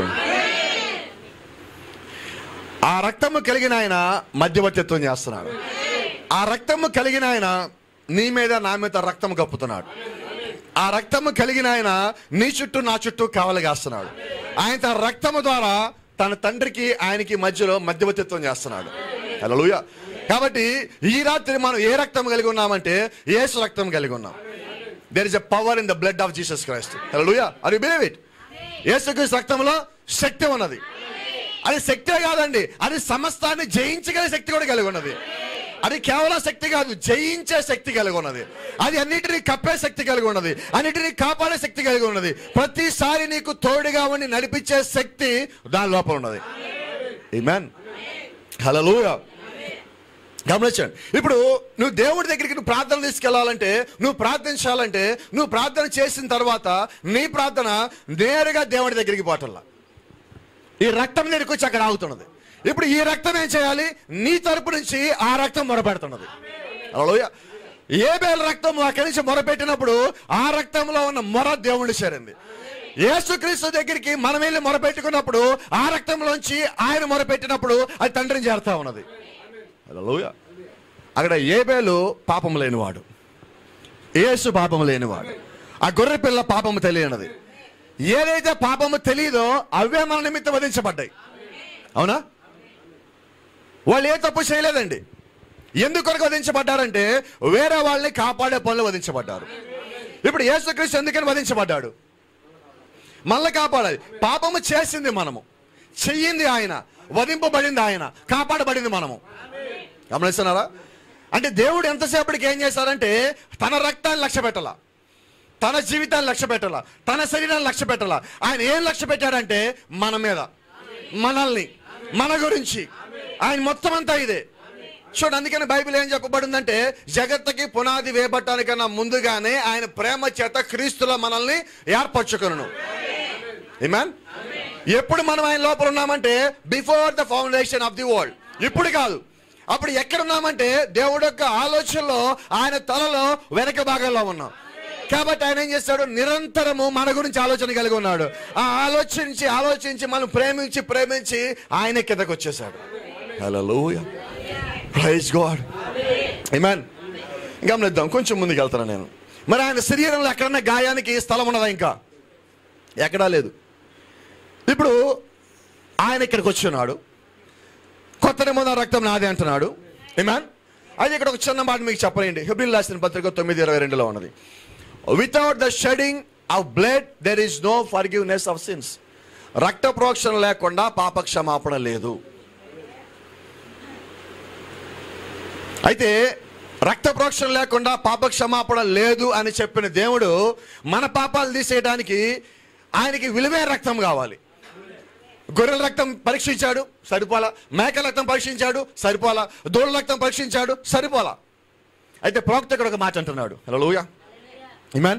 ఆ రక్తము కలిగిన ఆయన మధ్యవర్తిత్వం చేస్తున్నాడు. ఆ రక్తము కలిగిన ఆయన నీ మీద నా మీద రక్తం కప్పుతున్నాడు. ఆ రక్తము కలిగిన ఆయన నీ చుట్టూ నా చుట్టూ కావలి కాస్తున్నాడు. ఆయన తన రక్తము ద్వారా తన తండ్రికి ఆయనకి మధ్యలో మధ్యవర్తిత్వం చేస్తున్నాడు. హల్లెలూయా. కాబట్టి ఈ రాత్రి మనం ఏ రక్తం కలిగి ఉన్నామంటే యేసు రక్తం కలిగి ఉన్నాం. There is a power in the blood of Jesus Christ. హల్లెలూయా. Are you believe it? యేసుక్రీస్తు రక్తంలో శక్తి ఉన్నది. అది శక్తే కాదండి, అది సమస్తాన్ని జయించగల శక్తి కూడా కలిగి ఉన్నది. అది కేవలం శక్తి కాదు, జయించే శక్తి కలిగి ఉన్నది. అది అన్నిటినీ కప్పే శక్తి కలిగి ఉన్నది, అన్నిటినీ కాపాడే శక్తి కలిగి ఉన్నది. ప్రతిసారి నీకు తోడుగా ఉండి నడిపించే శక్తి దాని లోపల ఉన్నది. ఆమేన్. హల్లెలూయా. గమనించండి. ఇప్పుడు నువ్వు దేవుడి దగ్గరికి నువ్వు ప్రార్థన తీసుకెళ్లాలంటే, నువ్వు ప్రార్థించాలంటే, నువ్వు ప్రార్థన చేసిన తర్వాత నీ ప్రార్థన నేరుగా దేవుడి దగ్గరికి పోవట్లా. ఈ రక్తం దగ్గరికి వచ్చి అక్కడ ఆగుతున్నది. ఇప్పుడు ఈ రక్తం ఏం చేయాలి? నీ తరపు నుంచి ఆ రక్తం మొరపెడుతున్నది. హల్లెలూయా. ఏబేలు రక్తం అక్కడి నుంచి మొరపెట్టినప్పుడు ఆ రక్తంలో ఉన్న మొర దేవుడిని చేరింది. యేసుక్రీస్తు దగ్గరికి మనం వెళ్ళి మొరపెట్టుకున్నప్పుడు ఆ రక్తంలోంచి ఆయన మొరపెట్టినప్పుడు అది తండ్రిని చేరుతా ఉన్నది. హల్లెలూయా. అక్కడ ఏబేలు పాపం లేనివాడు, యేసు పాపం లేనివాడు. ఆ గొర్రె పిల్ల పాపము తెలియనిది. ఏదైతే పాపము తెలియదో అవే మన నిమిత్తం వధించబడ్డాయి. అవునా? వాళ్ళు ఏ తప్పు చేయలేదండి. ఎందుకొరకు వధించబడ్డారంటే వేరే వాళ్ళని కాపాడే పనులు వధించబడ్డారు. ఇప్పుడు యేసుక్రీస్తు ఎందుకని వధించబడ్డాడు? మనల్ని కాపాడాలి. పాపము చేసింది మనము, చెయ్యింది ఆయన, వధింపబడింది ఆయన, కాపాడబడింది మనము. గమనిస్తున్నారా? అంటే దేవుడు ఎంతసేపటికి ఏం చేశారంటే తన రక్తాన్ని లక్ష్య పెట్టాల, తన జీవితాన్ని లక్ష్య పెట్టాల, తన శరీరాన్ని లక్ష్య పెట్టాల. ఆయన ఏం లక్ష్య పెట్టాడంటే మన మీద, మనల్ని, మన గురించి. ఆయన మొత్తం అంతా ఇదే. చూడు, అందుకని బైబిల్ ఏం చెప్పబడిందంటే జగత్తుకి పునాది వేయబట్టానికన్నా ముందుగానే ఆయన ప్రేమ చేత క్రీస్తులో మనల్ని ఏర్పరచుకొనును. ఆమేన్. ఎప్పుడు మనం ఆయన లోపల ఉన్నామంటే before the foundation of the world. ఇప్పుడు కాదు, అప్పుడు ఎక్కడ ఉన్నామంటే దేవుడి యొక్క ఆలోచనలో, ఆయన తలలో వెనక భాగంలో ఉన్నాం. కాబట్టి ఆయన ఏం చేస్తాడు? నిరంతరము మన గురించి ఆలోచన కలిగి ఉన్నాడు. ఆ ఆలోచించి మనం ప్రేమించి ఆయన కిందకు వచ్చేసాడు. హల్లెలూయా. Praise God. ఆమేన్. గమనిద్దాం, కొంచెం ముందుకు వెళ్తాను నేను. మరి ఆయన శరీరంలో ఎక్కడన్నా గాయానికి స్థలం ఉన్నదా? ఇంకా ఎక్కడా లేదు. ఇప్పుడు ఆయన ఇక్కడికి వచ్చున్నాడు, కొత్త నిబంధన రక్తం నాదే అంటున్నాడు. ఆమేన్. అయితే ఇక్కడ ఒక చిన్న మాట మీకు చెప్పండి. హెబ్రీయులకు రాసిన పత్రిక 9:22 ఉన్నది, without the shedding of blood there is no forgiveness of sins. రక్త ప్రోక్షణ లేకుండా పాప క్షమాపణ లేదు. అయితే రక్త ప్రోక్షణ లేకుండా పాప క్షమాపణ లేదు అని చెప్పిన దేవుడు మన పాపాలు తీసేయడానికి ఆయనకి విలువైన రక్తం కావాలి. గొర్రెల రక్తం పరీక్షించాడు, సరిపోలా. మేకల రక్తం పరీక్షించాడు, సరిపోలా. దూడల రక్తం పరీక్షించాడు, సరిపోలా. అయితే ప్రవక్త ఇక్కడ ఒక మాట అంటున్నాడు. హల్లెలూయా, ఆమేన్.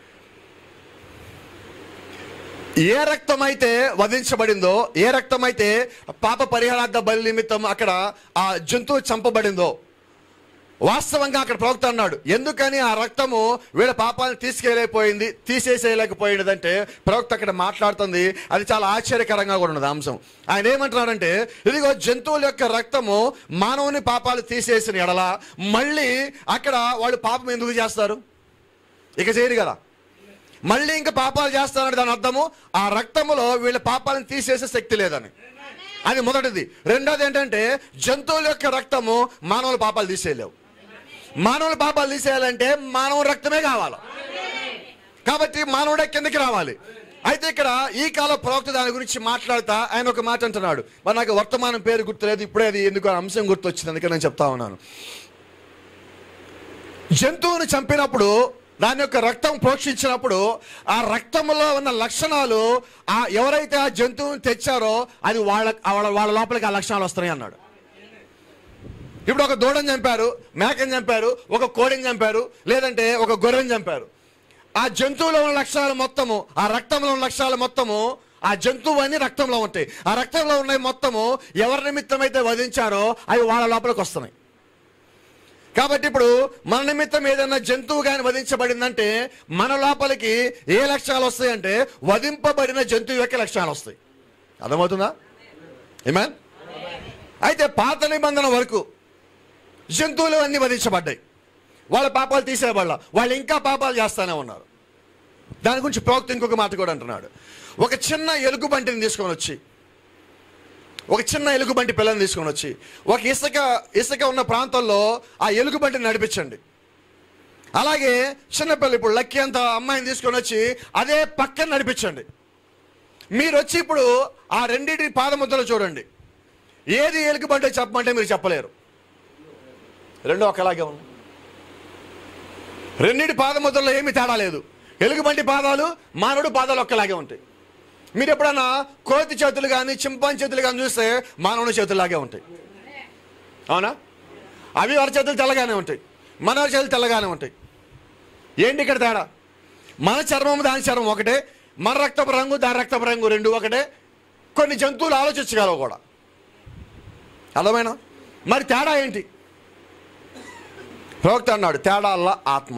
ఏ రక్తం అయితే వధించబడిందో, ఏ రక్తం అయితే పాప పరిహారార్థ బలి నిమిత్తం అక్కడ ఆ జంతువు చంపబడిందో, వాస్తవంగా అక్కడ ప్రవక్త అన్నాడు, ఎందుకని ఆ రక్తము వీళ్ళ పాపాలను తీసేసేయలేకపోయినదంటే ప్రవక్త అక్కడ మాట్లాడుతుంది. అది చాలా ఆశ్చర్యకరంగా కూడా ఉన్నది అంశం. ఆయన ఏమంటున్నాడంటే, ఇదిగో జంతువుల యొక్క రక్తము మానవుని పాపాలు తీసేసిన ఎడల మళ్ళీ అక్కడ వాళ్ళు పాపం ఎందుకు చేస్తారు? ఇక చేయరు కదా. మళ్ళీ ఇంకా పాపాలు చేస్తారని దాని అర్థము ఆ రక్తములో వీళ్ళ పాపాలను తీసేసే శక్తి లేదని. అది మొదటిది. రెండోది ఏంటంటే, జంతువుల యొక్క రక్తము మానవుల పాపాలు తీసేయలేవు. మానవుల పాపాలు తీసేయాలంటే మానవ రక్తమే కావాలి. కాబట్టి మానవుడే కిందకి రావాలి. అయితే ఇక్కడ ఈ కాల ప్రవక్త దాని గురించి మాట్లాడుతా ఆయన ఒక మాట అంటున్నాడు. మరి నాకు వర్తమానం పేరు గుర్తులేదు, ఇప్పుడే అది ఎందుకు అంశం గుర్తొచ్చింది, అందుకే నేను చెప్తా ఉన్నాను. జంతువుని చంపినప్పుడు దాని యొక్క రక్తం ప్రోక్షించినప్పుడు ఆ రక్తంలో ఉన్న లక్షణాలు ఎవరైతే ఆ జంతువుని తెచ్చారో అది వాళ్ళ లోపలికి ఆ లక్షణాలు వస్తున్నాయి అన్నాడు. ఇప్పుడు ఒక దూడని చంపారు, మేకని చంపారు, ఒక కోడిని చంపారు, లేదంటే ఒక గొర్రెని చంపారు. ఆ జంతువులో ఉన్న లక్షణాలు మొత్తము, ఆ రక్తంలో ఉన్న లక్షణాలు మొత్తము, ఆ జంతువు అన్ని రక్తంలో ఉంటాయి. ఆ రక్తంలో ఉన్నాయి మొత్తము ఎవరి నిమిత్తం అయితే వధించారో అవి వాళ్ళ లోపలికి వస్తున్నాయి. కాబట్టి ఇప్పుడు మన నిమిత్తం ఏదైనా జంతువు కానీ వధించబడిందంటే మన లోపలికి ఏ లక్షణాలు వస్తాయంటే వధింపబడిన జంతువు యొక్క లక్షణాలు వస్తాయి. అర్థమవుతుందా? ఆమేన్. అయితే పాత నిబంధన వరకు జంతువులు అన్నీ వధించబడ్డాయి, వాళ్ళ పాపాలు తీసేయబడాల, వాళ్ళు ఇంకా పాపాలు చేస్తూనే ఉన్నారు. దాని గురించి ప్రవక్త ఇంకొక మాట కూడా అంటున్నాడు. ఒక చిన్న ఎలుగుబంటిని తీసుకొని వచ్చి, ఒక చిన్న ఎలుగుబంటి పిల్లని తీసుకొని వచ్చి ఒక ఇసుక ఉన్న ప్రాంతంలో ఆ ఎలుగుబంటిని నడిపించండి. అలాగే చిన్నపిల్ల ఇప్పుడు లక్కీ అంత అమ్మాయిని తీసుకొని వచ్చి అదే పక్కన నడిపించండి. మీరు వచ్చి ఇప్పుడు ఆ రెండింటి పాదముద్రలు చూడండి, ఏది ఎలుగుబంటో చెప్పమంటే మీరు చెప్పలేరు. రెండు ఒకలాగే ఉన్నాయి. రెండింటి పాదముద్రలో ఏమీ తేడా లేదు. ఎలుగుబంటి పాదాలు మానవుడు పాదాలు ఒక్కలాగే ఉంటాయి. మీరు ఎప్పుడన్నా కోతి చేతులు కానీ చింపాంజీ చేతులు కానీ చూస్తే మానవుని చేతుల్లాగే ఉంటాయి. అవునా? అవి వారి చేతులు తెల్లగానే ఉంటాయి, మన చేతులు తెల్లగానే ఉంటాయి. ఏంటి ఇక్కడ తేడా? మన చర్మం దాని చర్మం ఒకటే, మన రక్తపు రంగు దాని రక్తపు రంగు రెండు ఒకటే. కొన్ని జంతువులు ఆలోచించగలవు కూడా. అర్థమైనా? మరి తేడా ఏంటి? ప్రవక్త అన్నాడు, తేడా అల్లా ఆత్మ.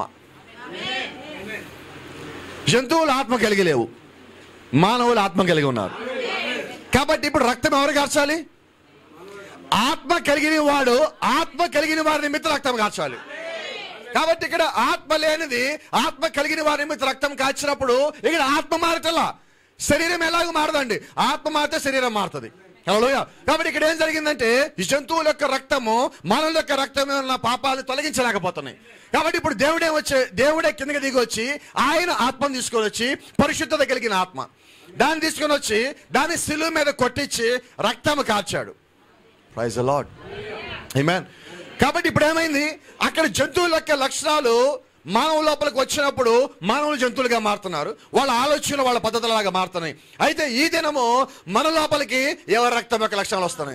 జంతువులు ఆత్మ కలిగి లేవు, మానవులు ఆత్మ కలిగి ఉన్నారు. కాబట్టి ఇప్పుడు రక్తం ఎవరు కార్చాలి? ఆత్మ కలిగిన వాడు ఆత్మ కలిగిన వారి నిమిత్తం రక్తం కార్చాలి. కాబట్టి ఇక్కడ ఆత్మ లేనిది ఆత్మ కలిగిన వారి నిమిత్తం రక్తం కాచినప్పుడు ఇక్కడ ఆత్మ మారటల్లా, శరీరం ఎలాగో మారదండి. ఆత్మ మారితే శరీరం మారుతుంది. హల్లెలూయా. కాబట్టి ఇక్కడ ఏం జరిగిందంటే ఈ జంతువుల యొక్క రక్తము మానవుల యొక్క రక్తమే ఉన్న పాపాలను తొలగించలేకపోతున్నాయి. కాబట్టి ఇప్పుడు దేవుడే కిందకి దిగి వచ్చి ఆయన ఆత్మను తీసుకొని వచ్చి, పరిశుద్ధత కలిగిన ఆత్మ, దాన్ని తీసుకొని వచ్చి దాన్ని శిలువ మీద కొట్టించి రక్తము కార్చాడు. Praise the Lord. ఆమేన్. కాబట్టి ఇప్పుడు ఏమైంది? అక్కడ జంతువుల యొక్క లక్షణాలు మానవ లోపలికి వచ్చినప్పుడు మానవులు జంతువులుగా మారుతున్నారు, వాళ్ళ ఆలోచన వాళ్ళ పద్ధతులలాగా మారుతున్నాయి. అయితే ఈ దినము మన లోపలికి ఎవరి రక్తం యొక్క లక్షణాలు వస్తున్నాయి?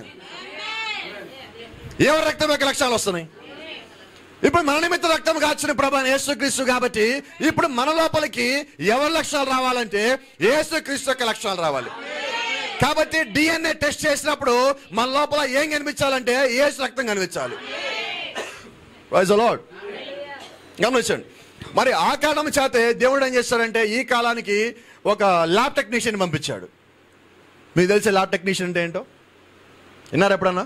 ఎవరి రక్తం యొక్క లక్షణాలు వస్తున్నాయి? ఇప్పుడు మన నిమిత్త రక్తం కాచిన ప్రభువైన యేసుక్రీస్తు. కాబట్టి ఇప్పుడు మన లోపలికి ఎవరి లక్షణాలు రావాలంటే యేసుక్రీస్తు యొక్క లక్షణాలు రావాలి. కాబట్టి DNA టెస్ట్ చేసినప్పుడు మన లోపల ఏం కనిపించాలంటే యేసు రక్తం కనిపించాలి. Praise the Lord. గమనించండి. మరి ఆ కారణం చేతే దేవుడు ఏం చేస్తాడంటే ఈ కాలానికి ఒక ల్యాబ్ టెక్నీషియన్ పంపించాడు. మీకు తెలిసే ల్యాబ్ టెక్నీషియన్ అంటే ఏంటో విన్నారా ఎప్పుడన్నా?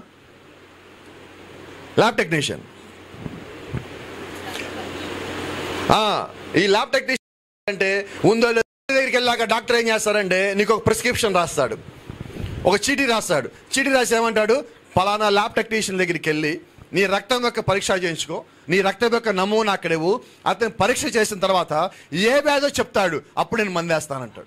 ల్యాబ్ టెక్నీషియన్ ఈ ల్యాబ్ టెక్నీషియన్ అంటే ఉందో దగ్గరికి వెళ్ళాక డాక్టర్ ఏం చేస్తారంటే నీకు ఒక ప్రిస్క్రిప్షన్ రాస్తాడు, ఒక చీటీ రాస్తాడు. చీటీ రాసి ఏమంటాడు, పలానా ల్యాబ్ టెక్నీషియన్ దగ్గరికి వెళ్ళి నీ రక్తం యొక్క పరీక్ష చేయించుకో, నీ రక్తం యొక్క నమూనా అక్కడేవు, అతను పరీక్ష చేసిన తర్వాత ఏ వ్యాధో చెప్తాడు, అప్పుడు నేను మందేస్తానంటాడు.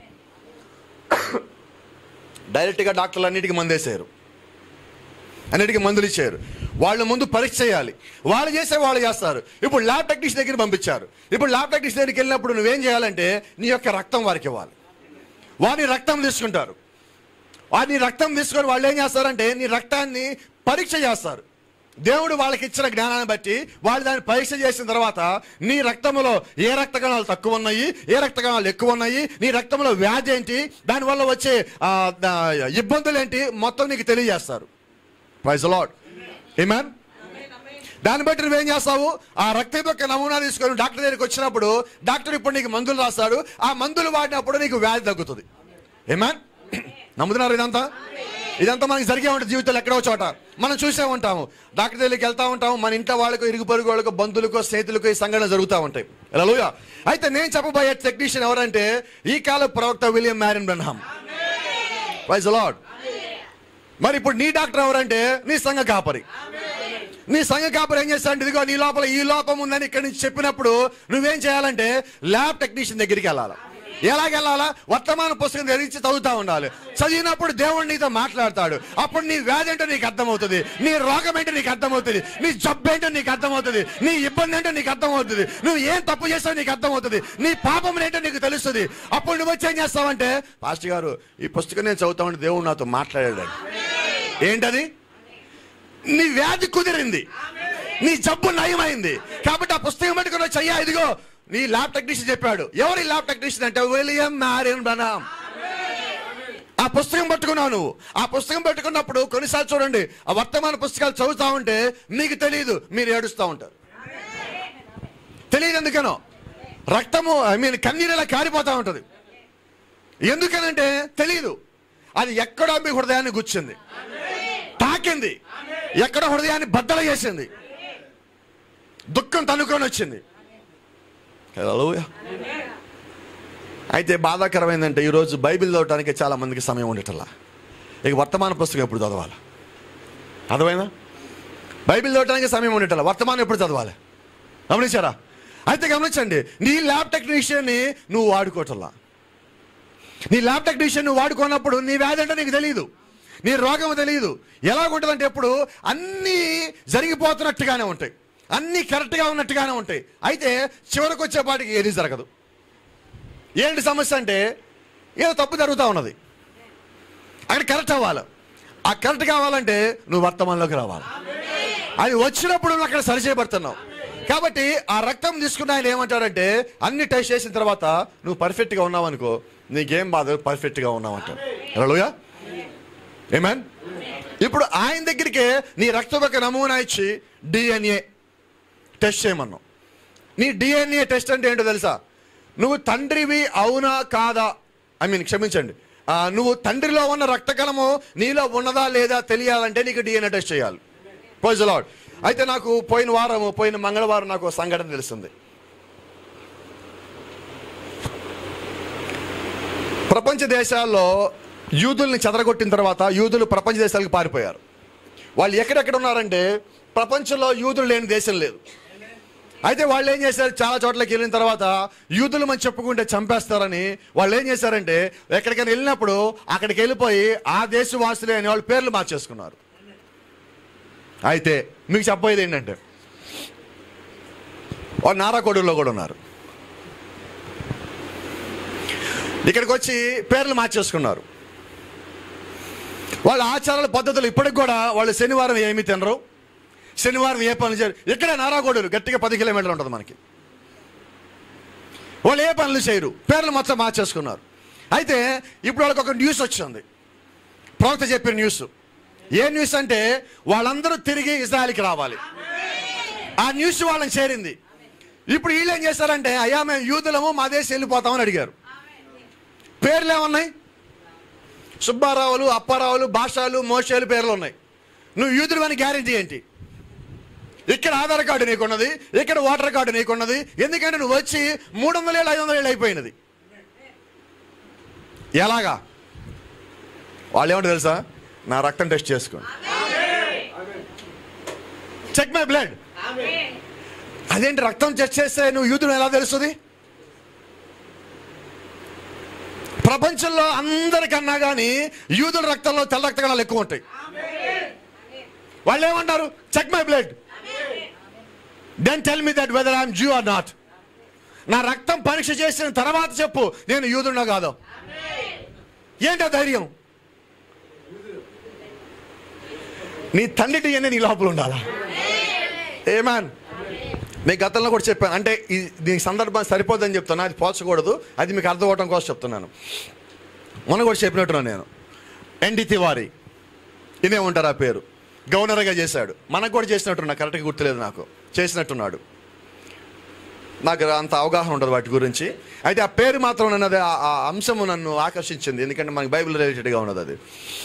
డైరెక్ట్గా డాక్టర్లు అన్నిటికీ మందేసారు, అన్నిటికీ మందులు ఇచ్చారు. వాళ్ళు ముందు పరీక్ష చేయాలి, వాళ్ళు చేసే వాళ్ళు చేస్తారు. ఇప్పుడు ల్యాబ్ టెక్నీషియన్ దగ్గర పంపించారు. ఇప్పుడు ల్యాబ్ టెక్నీషియన్ దగ్గరికి వెళ్ళినప్పుడు నువ్వేం చేయాలంటే నీ యొక్క రక్తం వారికి ఇవ్వాలి. వారి రక్తం తీసుకుంటారు. వారిని రక్తం తీసుకొని వాళ్ళు ఏం చేస్తారంటే నీ రక్తాన్ని పరీక్ష చేస్తారు. దేవుడు వాళ్ళకి ఇచ్చిన జ్ఞానాన్ని బట్టి వాళ్ళు దాన్ని పరీక్ష చేసిన తర్వాత నీ రక్తంలో ఏ రక్త కణాలు తక్కువ ఉన్నాయి, ఏ రక్త కణాలు ఎక్కువ ఉన్నాయి, నీ రక్తంలో వ్యాధి ఏంటి, దానివల్ల వచ్చే ఇబ్బందులు ఏంటి, మొత్తం నీకు తెలియజేస్తారు. Praise the Lord. ఆమేన్. దాన్ని బట్టి నువ్వేం చేస్తావు, ఆ రక్తం యొక్క నమూనా తీసుకొని డాక్టర్ దగ్గరికి వచ్చినప్పుడు డాక్టర్ ఇప్పుడు నీకు మందులు రాస్తాడు. ఆ మందులు వాడినప్పుడు నీకు వ్యాధి తగ్గుతుంది. ఆమేన్. నమ్ముతున్నారు? ఇదంతా మనకి జరిగే ఉంటుంది జీవితంలో. ఎక్కడో చోట మనం చూసే ఉంటాము, డాక్టర్ దగ్గరికి వెళ్తూ ఉంటాము. మన ఇంట్లో వాళ్ళకు, ఇరుగు పొరుగు వాళ్ళకు, బంధువులకు, స్నేహితులకు ఈ సంఘటన జరుగుతూ ఉంటాయి. హల్లెలూయా. అయితే నేను చెప్పబోయే టెక్నీషియన్ ఎవరంటే ఈ కాల ప్రవక్త William Marrion Branham. Praise the Lord. మరి ఇప్పుడు నీ డాక్టర్ ఎవరంటే నీ సంఘ కాపరి. నీ సంఘ కాపరి ఏం చేస్తాడు, ఇదిగో నీ లోపల ఈ లోపం ఉందని ఇక్కడి నుంచి చెప్పినప్పుడు నువ్వేం చేయాలంటే ల్యాబ్ టెక్నీషియన్ దగ్గరికి వెళ్ళాలి. ఎలాగెళ్ళాలా? వర్తమాన పుస్తకం తెరిచి చదువుతూ ఉండాలి. చదివినప్పుడు దేవుడు నీతో మాట్లాడతాడు. అప్పుడు నీ వ్యాధి ఏంటో నీకు అర్థమవుతుంది, నీ రోగం ఏంటో నీకు అర్థమవుతుంది, నీ జబ్బు ఏంటో నీకు అర్థమవుతుంది, నీ ఇబ్బంది ఏంటో నీకు అర్థమవుతుంది, నువ్వు ఏం తప్పు చేస్తావో నీకు అర్థమవుతుంది, నీ పాపం ఏంటో నీకు తెలుస్తుంది. అప్పుడు నువ్వు వచ్చి ఏం చేస్తావంటే, పాస్టర్ గారు ఈ పుస్తకం నేను చదువుతా ఉంటే దేవుడు నాతో మాట్లాడాడు. ఏంటది? నీ వ్యాధి కుదిరింది, నీ జబ్బు నయమైంది. కాబట్టి ఆ పుస్తకం పట్టుకుని చెయ్యా, ఇదిగో నీ ల్యాబ్ టెక్నీషియన్ చెప్పాడు. ఎవరి ల్యాబ్ టెక్నీషియన్ అంటే విలియం మ్యారియన్ బ్రన్హామ్. ఆ పుస్తకం పట్టుకున్నావు నువ్వు. ఆ పుస్తకం పట్టుకున్నప్పుడు కొన్నిసార్లు చూడండి, ఆ వర్తమాన పుస్తకాలు చదువుతా ఉంటే మీకు తెలియదు, మీరు ఏడుస్తూ ఉంటారు. తెలియదు ఎందుకనో, రక్తము కన్నీరులా కారిపోతూ ఉంటుంది. ఎందుకనంటే తెలియదు. అది ఎక్కడో మీ హృదయాన్ని గుచ్చింది, తాకింది, ఎక్కడో హృదయాన్ని బద్దలు చేసింది, దుఃఖం తనుకొని వచ్చింది. అయితే బాధాకరమైందంటే ఈరోజు బైబిల్ చదవడానికి చాలా మందికి సమయం ఉండేటల్లా. ఇక వర్తమాన పుస్తకం ఎప్పుడు చదవాలి? అర్థమైనా? బైబిల్ చదవడానికి సమయం ఉండేటల్లా, వర్తమానం ఎప్పుడు చదవాలి? గమనించారా? అయితే గమనించండి, నీ ల్యాబ్ టెక్నీషియన్ని నువ్వు వాడుకోవటల్లా. నీ ల్యాబ్ టెక్నీషియన్ నువ్వు వాడుకున్నప్పుడు నీ వ్యాధి అంటే నీకు తెలియదు, నీ రోగం తెలియదు. ఎలాగుంటుందంటే ఎప్పుడు అన్నీ జరిగిపోతున్నట్టుగానే ఉంటాయి, అన్నీ కరెక్ట్గా ఉన్నట్టుగానే ఉంటాయి. అయితే చివరికి వచ్చేపాటికి ఏది జరగదు. ఏంటి సమస్య అంటే ఏదో తప్పు జరుగుతూ ఉన్నది, అక్కడ కరెక్ట్ అవ్వాలి. ఆ కరెక్ట్ కావాలంటే నువ్వు వర్తమానంలోకి రావాలి. అది వచ్చినప్పుడు నువ్వు అక్కడ సరిచేయబడుతున్నావు. కాబట్టి ఆ రక్తం తీసుకున్న ఆయన ఏమంటాడంటే అన్ని టెస్ట్ చేసిన తర్వాత నువ్వు పర్ఫెక్ట్గా ఉన్నావు అనుకో, నీకేం బాధ, పర్ఫెక్ట్గా ఉన్నావు అంటాడు. హల్లెలూయా. ఆమేన్. ఇప్పుడు ఆయన దగ్గరికే నీ రక్తం యొక్క నమూనా ఇచ్చి DNA టెస్ట్ చేయమన్నావు. నీ DNA టెస్ట్ అంటే ఏంటో తెలుసా? నువ్వు తండ్రివి అవునా కాదా, క్షమించండి, నువ్వు తండ్రిలో ఉన్న రక్త కణము నీలో ఉన్నదా లేదా తెలియాలంటే నీకు DNA టెస్ట్ చేయాలి. Praise the Lord. అయితే నాకు పోయిన మంగళవారం నాకు సంఘటన తెలిసింది. ప్రపంచ దేశాల్లో యూదుల్ని చెదరగొట్టిన తర్వాత యూదులు ప్రపంచ దేశాలకు పారిపోయారు. వాళ్ళు ఎక్కడెక్కడ ఉన్నారంటే ప్రపంచంలో యూదులు లేని దేశం లేదు. అయితే వాళ్ళు ఏం చేశారు, చాలా చోట్లకి వెళ్ళిన తర్వాత యూదులు మనం చెప్పుకుంటే చంపేస్తారని వాళ్ళు ఏం చేశారంటే ఎక్కడికైనా వెళ్ళినప్పుడు అక్కడికి వెళ్ళిపోయి ఆ దేశవాసులే అని వాళ్ళు పేర్లు మార్చేసుకున్నారు. అయితే మీకు చెప్పేది ఏంటంటే వాళ్ళు నారాకోడుల్లో కూడా ఉన్నారు. ఇక్కడికి వచ్చి పేర్లు మార్చేసుకున్నారు. వాళ్ళ ఆచారాల పద్ధతులు ఇప్పటికి కూడా వాళ్ళు శనివారం ఏమీ తినరు, శనివారం ఏ పనులు చేయరు. ఇక్కడ నారాగోడలు గట్టిగా 10 కిలోమీటర్లు ఉంటుంది మనకి. వాళ్ళు ఏ పనులు చేయరు, పేర్లు మొత్తం మార్చేసుకున్నారు. అయితే ఇప్పుడు వాళ్ళకి ఒక న్యూస్ వచ్చింది, ప్రవక్త చెప్పిన న్యూస్. ఏ న్యూస్ అంటే వాళ్ళందరూ తిరిగి ఇజ్రాయెల్కి రావాలి. ఆ న్యూస్ వాళ్ళని చేరింది. ఇప్పుడు వీళ్ళు ఏం చేశారంటే అయ్యా మేము యూదులము మా దేశం వెళ్ళిపోతామని అడిగారు. పేర్లు ఏమున్నాయి? సుబ్బారావులు, అప్పారావులు, భాషలు, మోషేలు పేర్లు ఉన్నాయి. నువ్వు యూదులు అని గ్యారెంటీ ఏంటి? ఇక్కడ ఆధార్ కార్డు నీకున్నది, ఇక్కడ ఓటర్ కార్డు నీకున్నది. ఎందుకంటే నువ్వు వచ్చి 300 ఏళ్ళు 500 ఏళ్ళు అయిపోయినది. ఎలాగా? వాళ్ళు ఏమంటారు తెలుసా? నా రక్తం టెస్ట్ చేసుకోండి, చెక్ మై బ్లడ్. అదేంటి రక్తం టెస్ట్ చేస్తే నువ్వు యూదుడు ఎలా తెలుస్తుంది? ప్రపంచంలో అందరికన్నా కానీ యూదుల రక్తంలో తెల్ల రక్త కణాలు ఎక్కువ ఉంటాయి. వాళ్ళు ఏమంటారు? Check my blood, then tell me that whether I'm Jew or not. నా రక్తం పరీక్ష చేసిన తర్వాత చెప్పు నేను యూదుడినో కాదో. ఏంటో ధైర్యం? నీ తండ్రి DNA నీ లోపల ఉండాలా? ఏమాన్. మీకు గతంలో కూడా చెప్పాను, అంటే దీనికి సందర్భం సరిపోదని చెప్తున్నా, అది పోల్చకూడదు, అది మీకు అర్థం అవడం కోసం చెప్తున్నాను. మొన్న కూడా చెప్పినట్టున్నాను నేను. ఎన్డి తివారీ, ఇదే ఉంటారు ఆ పేరు, గవర్నర్గా చేశాడు. మనకు కూడా చేసినట్టున్నా, కరెక్ట్గా గుర్తులేదు నాకు, చేసినట్టున్నాడు. నాకు అంత అవగాహన ఉండదు వాటి గురించి. అయితే ఆ పేరు మాత్రం నన్ను, ఆ అంశము నన్ను ఆకర్షించింది, ఎందుకంటే మనకి బైబిల్ రిలేటెడ్గా ఉన్నది అది.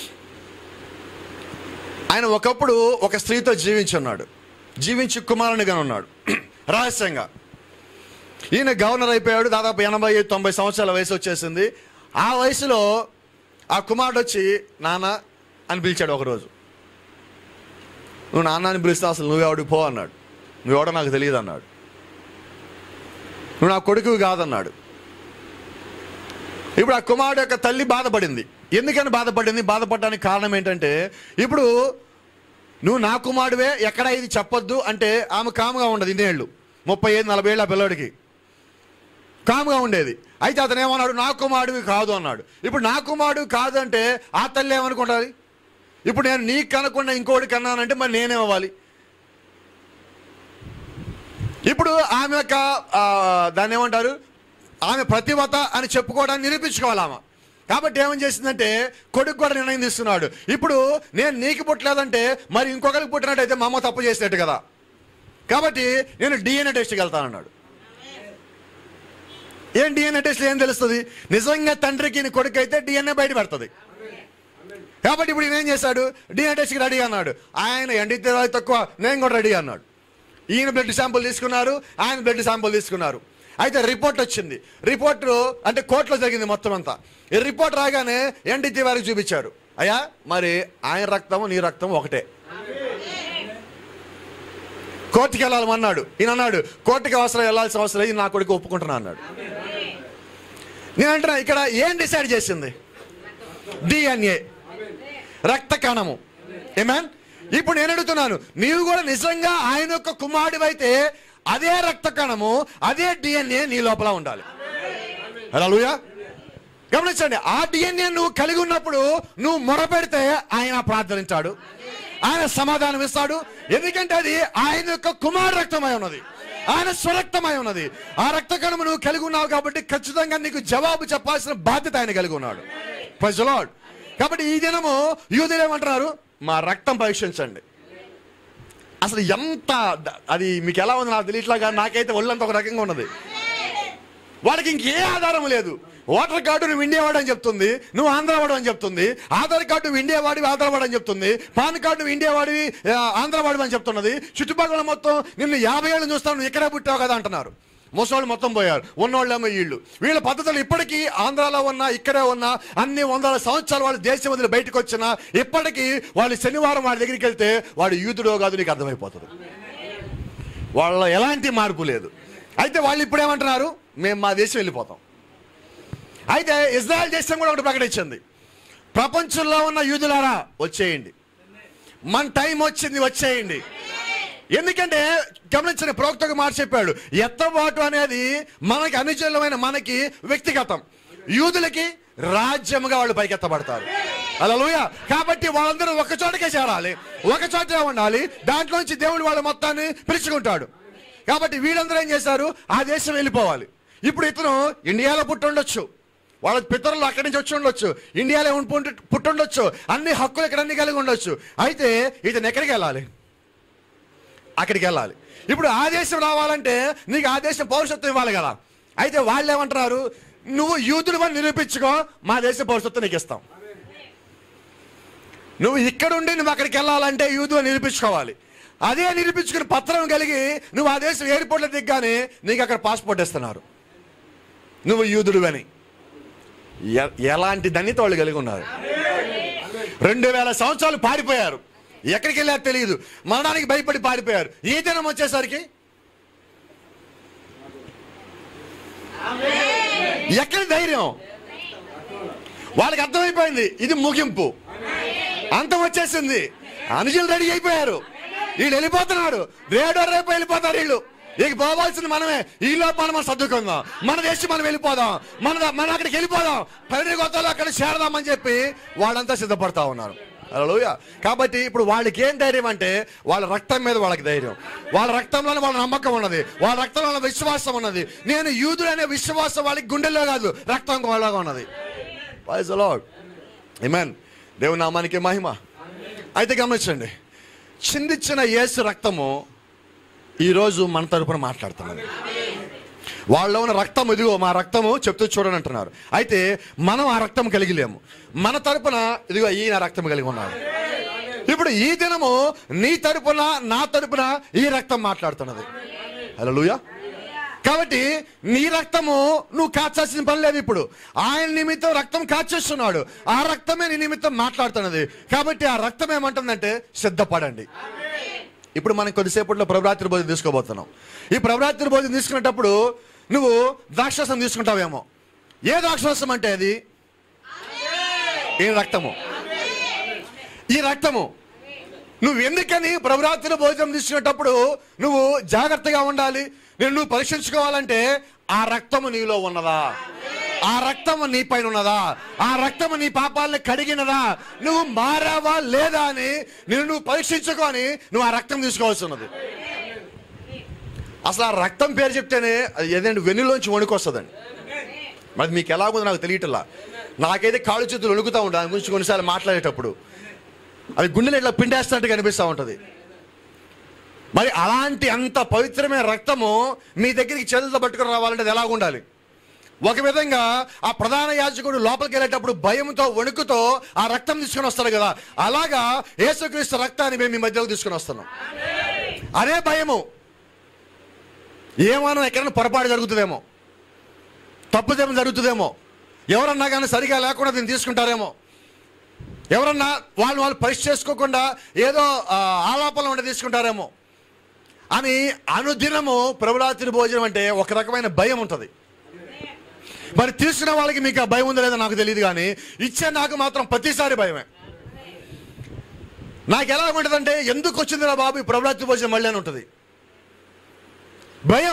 ఆయన ఒకప్పుడు ఒక స్త్రీతో జీవించి కుమారునిగా ఉన్నాడు రహస్యంగా. ఈయన గవర్నర్ అయిపోయాడు, దాదాపు 80-90 సంవత్సరాల వయసు వచ్చేసింది. ఆ వయసులో ఆ కుమారుడు వచ్చి నాన్న అని పిలిచాడు ఒకరోజు. నువ్వు నాన్న అని పిలిస్తే అసలు నువ్వెవడికి పో అన్నాడు. నువ్వెవడో నాకు తెలియదు అన్నాడు. నువ్వు నా కొడుకు కాదన్నాడు. ఇప్పుడు ఆ కుమారుడు యొక్క తల్లి బాధపడింది. ఎందుకని బాధపడడానికి కారణం ఏంటంటే, ఇప్పుడు నువ్వు నా కుమారుడివే, ఎక్కడ ఇది చెప్పొద్దు అంటే ఆమె కాముగా ఉండదు. 35-40 ఏళ్ళు ఆ పిల్లడికి కాముగా ఉండేది. అయితే అతను ఏమన్నాడు? నా కుమారుడివి కాదు అన్నాడు. ఇప్పుడు నా కుమారుడు కాదు అంటే ఆ తల్లి ఏమనుకుంటుంది? ఇప్పుడు నేను నీకు కనకుండా ఇంకోటి కన్నానంటే మరి నేనేమవ్వాలి? ఇప్పుడు ఆమె యొక్క దాన్ని ఏమంటారు, ఆమె ప్రతివత అని చెప్పుకోవడానికి నిరూపించుకోవాలి ఆమె. కాబట్టి ఏమని చేసిందంటే కొడుకు కూడా నిర్ణయం తీసుకున్నాడు. ఇప్పుడు నేను నీకు పుట్టలేదంటే మరి ఇంకొకరికి పుట్టినట్టయితే మా అమ్మ తప్పు చేసినట్టు కదా, కాబట్టి నేను DNA టెస్ట్కి వెళ్తానన్నాడు. ఏం DNA టెస్ట్ ఏం తెలుస్తుంది? నిజంగా తండ్రికి కొడుకు అయితే DNA బయట పెడుతుంది. కాబట్టి ఇప్పుడు ఈయన ఏం చేశాడు? DNA టెస్ట్కి రెడీ అన్నాడు. ఆయన ఎండితే తక్కువ, నేను కూడా రెడీ అన్నాడు. ఈయన బ్లడ్ శాంపుల్ తీసుకున్నారు, ఆయన బ్లడ్ శాంపుల్ తీసుకున్నారు. అయితే రిపోర్ట్ వచ్చింది. రిపోర్ట్ అంటే కోర్టులో జరిగింది మొత్తం అంతా. ఈ రిపోర్ట్ రాగానే ఎన్డి తివారికి చూపించారు. అయ్యా మరి ఆయన రక్తము నీ రక్తం ఒకటే, కోర్టుకి వెళ్ళాలన్నాడు. ఈయన అన్నాడు కోర్టుకి వెళ్ళాల్సిన అవసరం లేదు, నా కొడుకు ఒప్పుకుంటున్నా అన్నాడు. నేను అంటున్నా ఇక్కడ ఏం డిసైడ్ చేసింది? DNA, రక్త కణము. ఏమేన్. ఇప్పుడు నేను అడుగుతున్నాను, నీవు కూడా నిజంగా ఆయన యొక్క కుమారుడివైతే అదే రక్త కణము, అదే DNA నీ లోపల ఉండాలి. హల్లెలూయా. గమనించండి, ఆ DNA నువ్వు కలిగి ఉన్నప్పుడు నువ్వు మొరపెడితే ఆయన ప్రార్థనించాడు, ఆయన సమాధానం ఇస్తాడు. ఎందుకంటే అది ఆయన యొక్క కుమారు రక్తమై ఉన్నది, ఆయన స్వరక్తమై ఉన్నది. ఆ రక్త కణము నువ్వు కలిగి ఉన్నావు కాబట్టి ఖచ్చితంగా నీకు జవాబు చెప్పాల్సిన బాధ్యత ఆయన కలిగి ఉన్నాడు. Praise the Lord. కాబట్టి ఈ దినము యూదులు ఏమంటున్నారు? మా రక్తం పరీక్షించండి. అసలు ఎంత అది మీకు ఎలా ఉంది నాకు తెలియట్లా, నాకైతే ఒళ్ళంతా ఒక రకంగా ఉన్నది. వాడికి ఇంకే ఆధారం లేదు. ఓటర్ కార్డు నువ్వు ఇండియా వాడు అని చెప్తుంది, నువ్వు ఆంధ్ర వాడు అని చెప్తుంది. ఆధార్ కార్డు నువ్వు ఇండియా వాడివి ఆంధ్ర వాడు అని చెప్తుంది. పాన్ కార్డు నువ్వు ఇండియా వాడివి ఆంధ్ర వాడివి అని చెప్తున్నది. చుట్టుపక్కల మొత్తం నిన్ను 50 ఏళ్ళు చూస్తావు, నువ్వు ఇక్కడే పుట్టావు కదా అంటున్నారు. ముసోళ్ళు మొత్తం పోయారు, ఉన్నోళ్ళేమో వీళ్ళ పద్ధతులు ఇప్పటికీ ఆంధ్రాలో ఉన్నా ఇక్కడే ఉన్నా అన్ని 100 సంవత్సరాలు వాళ్ళు దేశం వదిలి బయటకు వచ్చినా ఇప్పటికీ వాళ్ళు శనివారం వాడి దగ్గరికి వెళ్తే వాడు యూదుడో కాదు నీకు అర్థమైపోతుంది. వాళ్ళ ఎలాంటి మార్పు లేదు. అయితే వాళ్ళు ఇప్పుడు ఏమంటున్నారు? మేము మా దేశం వెళ్ళిపోతాం. అయితే ఇజ్రాయెల్ దేశం కూడా ఒకటి ప్రకటించింది, ప్రపంచంలో ఉన్న యూదులారా వచ్చేయండి, మన టైం వచ్చింది, వచ్చేయండి. ఎందుకంటే గమనించిన ప్రవక్తకు మాట చెప్పాడు, ఎత్తబాటు అనేది మనకి అనుచరులమైన మనకి వ్యక్తిగతం, యూదులకి రాజ్యముగా వాళ్ళు పైకెత్తబడతారు. హల్లెలూయా. కాబట్టి వాళ్ళందరూ ఒక చోటకే చేరాలి, ఒక చోటే ఉండాలి. దాంట్లోంచి దేవుడు వాళ్ళ మొత్తాన్ని పిలుచుకుంటాడు. కాబట్టి వీళ్ళందరూ ఏం చేశారు? ఆ దేశం వెళ్ళిపోవాలి. ఇప్పుడు ఇతను ఇండియాలో పుట్టుండొచ్చు, వాళ్ళ పితరులు అక్కడి నుంచి వచ్చి ఉండొచ్చు, ఇండియాలో పుట్టుండొచ్చు, అన్ని హక్కులు ఇక్కడ అన్ని కలిగి ఉండొచ్చు. అయితే ఇతను ఎక్కడికి వెళ్ళాలి? అక్కడికి వెళ్ళాలి. ఇప్పుడు ఆ దేశం రావాలంటే నీకు ఆ దేశం పౌరసత్వం ఇవ్వాలి కదా. అయితే వాళ్ళు ఏమంటున్నారు? నువ్వు యూదుడు అని నిరూపించుకో, మా దేశ పౌరసత్వం నీకు ఇస్తాం. నువ్వు ఇక్కడుండి నువ్వు అక్కడికి వెళ్ళాలంటే యూదు అని నిరూపించుకోవాలి. అదే నిరూపించుకుని పత్రం కలిగి నువ్వు ఆ దేశం ఎయిర్పోర్ట్లో దిగ్గానే నీకు అక్కడ పాస్పోర్ట్ ఇస్తున్నారు, నువ్వు యూదుడు అని. ఎలాంటి ధన్యత వాళ్ళు కలిగి ఉన్నారు. 2000 సంవత్సరాలు పారిపోయారు, ఎక్కడికి వెళ్ళారు తెలియదు, మరణానికి భయపడి పారిపోయారు. ఈ దినం వచ్చేసరికి ఎక్కడి ధైర్యం? వాళ్ళకి అర్థమైపోయింది ఇది ముగింపు, అంతం వచ్చేసింది. అనుజులు రెడీ అయిపోయారు, వీళ్ళు వెళ్ళిపోతున్నాడు, రేపు వెళ్ళిపోతారు వీళ్ళు. ఇక పోవాల్సింది మనమే. ఈ లోపల మనం సర్దుకుందాం, మన దేశం మనం వెళ్ళిపోదాం, మన అక్కడికి వెళ్ళిపోదాం, పైన గొత్తలో అక్కడ చేరదామని చెప్పి వాళ్ళంతా సిద్ధపడతా ఉన్నారు. హల్లెలూయా. కాబట్టి ఇప్పుడు వాళ్ళకి ఏం ధైర్యం అంటే వాళ్ళ రక్తం మీద వాళ్ళకి ధైర్యం, వాళ్ళ రక్తంలోనే వాళ్ళ నమ్మకం ఉన్నది, వాళ్ళ రక్తంలో విశ్వాసం ఉన్నది. నేను యూదుడు అనే విశ్వాసం వాళ్ళకి గుండెల్లో కాదు, రక్తం వాళ్ళగా ఉన్నది. Praise the Lord. ఆమేన్. దేవుని నామానికి మహిమ. అయితే గమనించండి, చిందించిన యేసు రక్తము ఈరోజు మన తరపున మాట్లాడుతున్నది. వాళ్ళలో ఉన్న రక్తం ఇదిగో మా రక్తము చెప్తూ చూడని అంటున్నారు. అయితే మనం ఆ రక్తం కలిగి లేము, మన తరపున ఇదిగో ఈయన రక్తం కలిగి ఉన్నాడు. ఇప్పుడు ఈ దినము నీ తరపున నా తరపున ఈ రక్తం మాట్లాడుతున్నది. హల్లెలూయా. కాబట్టి నీ రక్తము నువ్వు కాచాల్సిన పని లేదు. ఇప్పుడు ఆయన నిమిత్తం రక్తం కాచేస్తున్నాడు, ఆ రక్తమే నీ నిమిత్తం మాట్లాడుతున్నది. కాబట్టి ఆ రక్తం ఏమంటుందంటే సిద్ధపడండి. ఇప్పుడు మనం కొద్దిసేపట్లో ప్రభరాత్రి భోజనం తీసుకోబోతున్నాం. ఈ ప్రభరాత్రి భోజనం తీసుకునేటప్పుడు నువ్వు ద్రాక్షరసం తీసుకుంటావేమో. ఏ ద్రాక్షరసం అంటే అది ఈ రక్తము. ఈ రక్తము నువ్వు ఎందుకని ప్రభరాత్రి భోజనం తీసుకునేటప్పుడు నువ్వు జాగ్రత్తగా ఉండాలి, నువ్వు పరీక్షించుకోవాలంటే ఆ రక్తము నీలో ఉన్నదా, ఆ రక్తము నీ పైన ఉన్నదా, ఆ రక్తము నీ పాపాలను కడిగినదా, నువ్వు మారావా లేదా అని నువ్వు పరీక్షించుకొని నువ్వు ఆ రక్తం తీసుకోవాల్సి ఉన్నది. అసలు ఆ రక్తం పేరు చెప్తేనే అది ఏదంటే వెన్నులోంచి వణుకొస్తుందండి. మరి మీకు ఎలా ఉందో నాకు తెలియటల్లా. నాకైతే కాళ్ళు చేతులు వణుకుతూ ఉంటాయి దాని గురించి కొన్నిసార్లు మాట్లాడేటప్పుడు. అది గుండెలు ఇట్లా పిండేస్తున్నట్టుగా అనిపిస్తూ ఉంటుంది. మరి అలాంటి అంత పవిత్రమైన రక్తము మీ దగ్గరికి చేతులతో పట్టుకుని రావాలంటే అది ఎలాగ ఉండాలి? ఒక విధంగా ఆ ప్రధాన యాజకుడు లోపలికి వెళ్ళేటప్పుడు భయంతో వణుకుతో ఆ రక్తం తీసుకుని వస్తాడు కదా, అలాగా యేసుక్రీస్తు రక్తాన్ని మేము మీ మధ్యలోకి తీసుకుని వస్తున్నాం. అదే భయము. ఏమన్నా ఎక్కడైనా పొరపాటు జరుగుతుందేమో, తప్పుదేమో జరుగుతుందేమో, ఎవరన్నా కానీ సరిగా లేకుండా దీన్ని తీసుకుంటారేమో, ఎవరన్నా వాళ్ళు పరీక్ష చేసుకోకుండా ఏదో ఆలాపనలు ఉంటే తీసుకుంటారేమో అని అనుదినము ప్రభురాత్రి భోజనం అంటే ఒక రకమైన భయం ఉంటుంది. మరి తీసుకున్న వాళ్ళకి మీకు ఆ భయం ఉందో లేదో నాకు తెలియదు, కానీ ఇచ్చే నాకు మాత్రం ప్రతిసారి భయమే. నాకు ఎలా ఉంటుందంటే ఎందుకు వచ్చిందిరా బాబు ఈ ప్రభురాత్రి భోజనం మళ్ళీ అని ఉంటుంది భయం.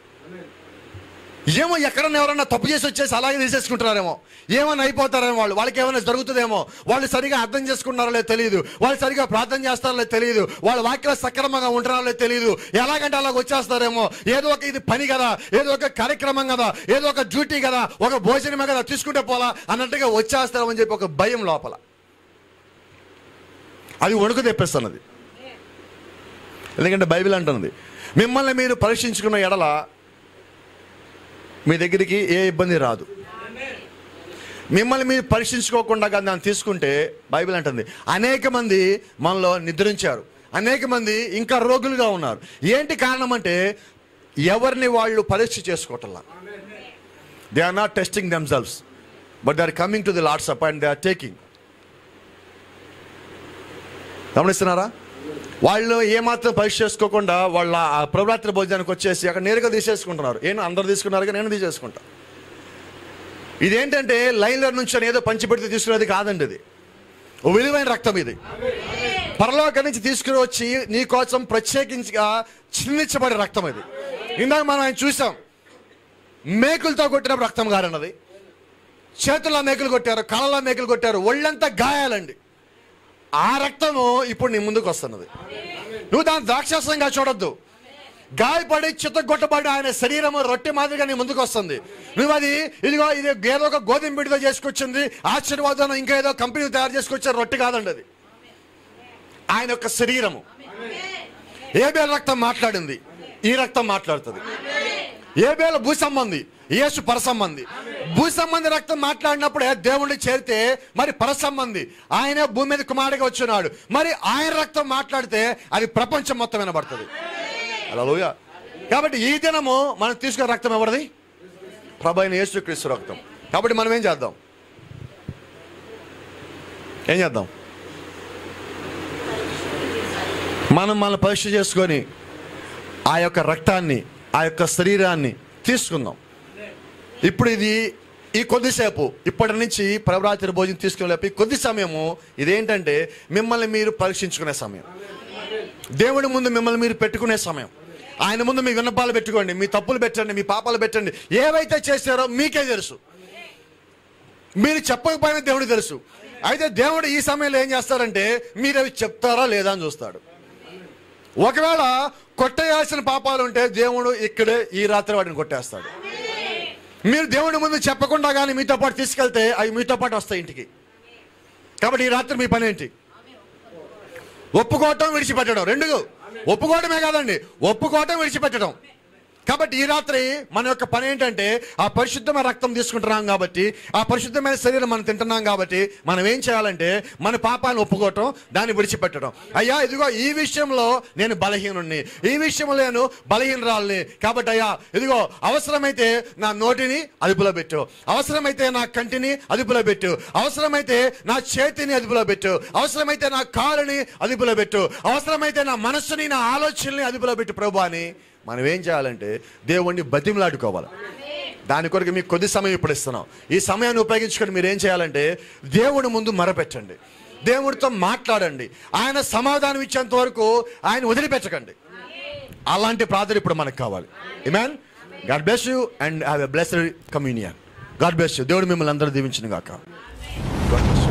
ఏమో ఎక్కడన్నా ఎవరన్నా తప్పు చేసి వచ్చేసి అలాగే తీసేసుకుంటున్నారేమో, ఏమైనా అయిపోతారేమో, వాళ్ళకి ఏమైనా జరుగుతుందేమో, వాళ్ళు సరిగా అర్థం చేసుకుంటున్నారో లేదో తెలియదు, వాళ్ళు సరిగా ప్రార్థన చేస్తారో లేదో తెలియదు, వాళ్ళ వాక్యాలు సక్రమంగా ఉంటున్నారో లేదో తెలియదు, ఎలాగంటే అలాగ వచ్చేస్తారేమో. ఏదో ఒక ఇది పని కదా, ఏదో ఒక కార్యక్రమం కదా, ఏదో ఒక డ్యూటీ కదా, ఒక భోజనమే కదా, తీసుకుంటే పోలా అన్నట్టుగా వచ్చేస్తారని చెప్పి ఒక భయం లోపల. అది వణుకు తెప్పిస్తున్నది. ఎందుకంటే బైబిల్ అంటున్నది మిమ్మల్ని మీరు పరీక్షించుకున్న ఎడల మీ దగ్గరికి ఏ ఇబ్బంది రాదు. మిమ్మల్ని మీరు పరీక్షించుకోకుండా కానీ దాన్ని తీసుకుంటే బైబిల్ అంటుంది అనేక మంది మనలో నిద్రించారు, అనేక మంది ఇంకా రోగులుగా ఉన్నారు. ఏంటి కారణం అంటే ఎవరిని వాళ్ళు పరీక్ష చేసుకోవటంలా. They are not testing themselves but they are coming to the Lord's supper and they are taking. గమనిస్తున్నారా? వాళ్ళు ఏమాత్రం పరీక్ష చేసుకోకుండా వాళ్ళ ప్రభురాత్రి భోజనానికి వచ్చేసి అక్కడ నేరుగా తీసేసుకుంటున్నారు. అందరు తీసుకున్నారుగా నేను తీసేసుకుంటా. ఇదేంటంటే లైన్లో నుంచి ఏదో పంచిపెడితే తీసుకునేది కాదండి, ఇది విలువైన రక్తం. ఇది పరలోకం నుంచి తీసుకుని వచ్చి నీ కోసం ప్రత్యేకించిగా చిందించబడే రక్తం ఇది. ఇందాక మనం ఆయన చూసాం, మేకులతో కొట్టినప్పుడు రక్తం గారన్నది, చేతుల్లో మేకులు కొట్టారు, కళ్ళలో మేకులు కొట్టారు, ఒళ్ళంతా గాయాలండి. ఆ రక్తము ఇప్పుడు నీ ముందుకు వస్తున్నది. నువ్వు దాన్ని ద్రాక్షరసంగా చూడొద్దు. గాయపడి చిత్తగొట్టబడి ఆయన శరీరము రొట్టె మాదిరిగా నీ ముందుకు వస్తుంది. నువ్వు అది ఇదిగో ఇది ఏదో ఒక గోధుమ పిండితో చేసుకొచ్చింది, ఆశీర్వాదం ఇంకా ఏదో కంపెనీ తయారు చేసుకొచ్చారు రొట్టె కాదండి, అది ఆయన యొక్క శరీరము. ఏబేల రక్తం మాట్లాడింది, ఈ రక్తం మాట్లాడుతుంది. ఏబేల భూ సంబంధి, యేసు పర సంబంధి. భూ సంబంధి రక్తం మాట్లాడినప్పుడే దేవుడిని చేరితే మరి పరసంబంధి ఆయన భూమి మీద కుమారుడిగా వచ్చున్నాడు, మరి ఆయన రక్తం మాట్లాడితే అది ప్రపంచం మొత్తం వినబడుతుంది. హల్లెలూయా. కాబట్టి ఈ దినము మనం తీసుకున్న రక్తం ఎవరిది? ప్రభు అయిన యేసుక్రీస్తు రక్తం. కాబట్టి మనం ఏం చేద్దాం? మనం పరీక్ష చేసుకొని ఆ యొక్క రక్తాన్ని, ఆ యొక్క శరీరాన్ని తీసుకుందాం. ఇప్పుడు ఈ కొద్దిసేపు ఇప్పటి నుంచి ప్రభరాత్రి భోజనం తీసుకునే కొద్ది సమయము ఇదేంటంటే మిమ్మల్ని మీరు పరీక్షించుకునే సమయం, దేవుడి ముందు మిమ్మల్ని మీరు పెట్టుకునే సమయం. ఆయన ముందు మీ విన్నపాలు పెట్టుకోండి, మీ తప్పులు పెట్టండి, మీ పాపాలు పెట్టండి. ఏవైతే చేశారో మీకే తెలుసు, మీరు చెప్పకపోయినా దేవుడికి తెలుసు. అయితే దేవుడు ఈ సమయంలో ఏం చేస్తాడంటే మీరు అవి చెప్తారా లేదా అని చూస్తాడు. ఒకవేళ కొట్టేయాల్సిన పాపాలు ఉంటే దేవుడు ఇక్కడే ఈ రాత్రి వాటిని కొట్టేస్తాడు. మీరు దేవుడి ముందు చెప్పకుండా కానీ మీతో పాటు తీసుకెళ్తే అవి మీతో పాటు వస్తాయి ఇంటికి. కాబట్టి ఈ రాత్రి మీ పని ఏంటి? ఒప్పుకోవటం, విడిచిపెట్టడం. రెండు ఒప్పుకోవటమే కాదండి, ఒప్పుకోవటం, విడిచిపెట్టడం. కాబట్టి ఈ రాత్రి మన యొక్క పని ఏంటంటే ఆ పరిశుద్ధమైన రక్తం తీసుకుంటున్నాం కాబట్టి, ఆ పరిశుద్ధమైన శరీరం మనం తింటున్నాం కాబట్టి మనం ఏం చేయాలంటే మన పాపాన్ని ఒప్పుకోవటం, దాన్ని విడిచిపెట్టడం. అయ్యా ఇదిగో ఈ విషయంలో నేను బలహీనుణ్ణి, ఈ విషయంలో నేను బలహీనరాలని. కాబట్టి అయ్యా ఇదిగో అవసరమైతే నా నోటిని అదుపులో పెట్టు, అవసరమైతే నా కంటిని అదుపులో పెట్టు, అవసరమైతే నా చేతిని అదుపులో పెట్టు, అవసరమైతే నా కాలుని అదుపులో పెట్టు, అవసరమైతే నా మనస్సుని, నా ఆలోచనని అదుపులో పెట్టు ప్రభు అని మనం ఏం చేయాలంటే దేవుణ్ణి బతిమలాడుకోవాలి. దాని కొరకు మీకు కొద్ది సమయం ఇప్పుడు ఇస్తున్నాం. ఈ సమయాన్ని ఉపయోగించుకొని మీరు ఏం చేయాలంటే దేవుడి ముందు మొరపెట్టండి, దేవుడితో మాట్లాడండి. ఆయన సమాధానం ఇచ్చేంత వరకు ఆయన వదిలిపెట్టకండి. అలాంటి ప్రార్థన ఇప్పుడు మనకు కావాలి. ఆమేన్. God bless you and have a blessed communion. God bless you. దేవుడు మిమ్మల్ని అందరూ దీవించును గాక. God bless you.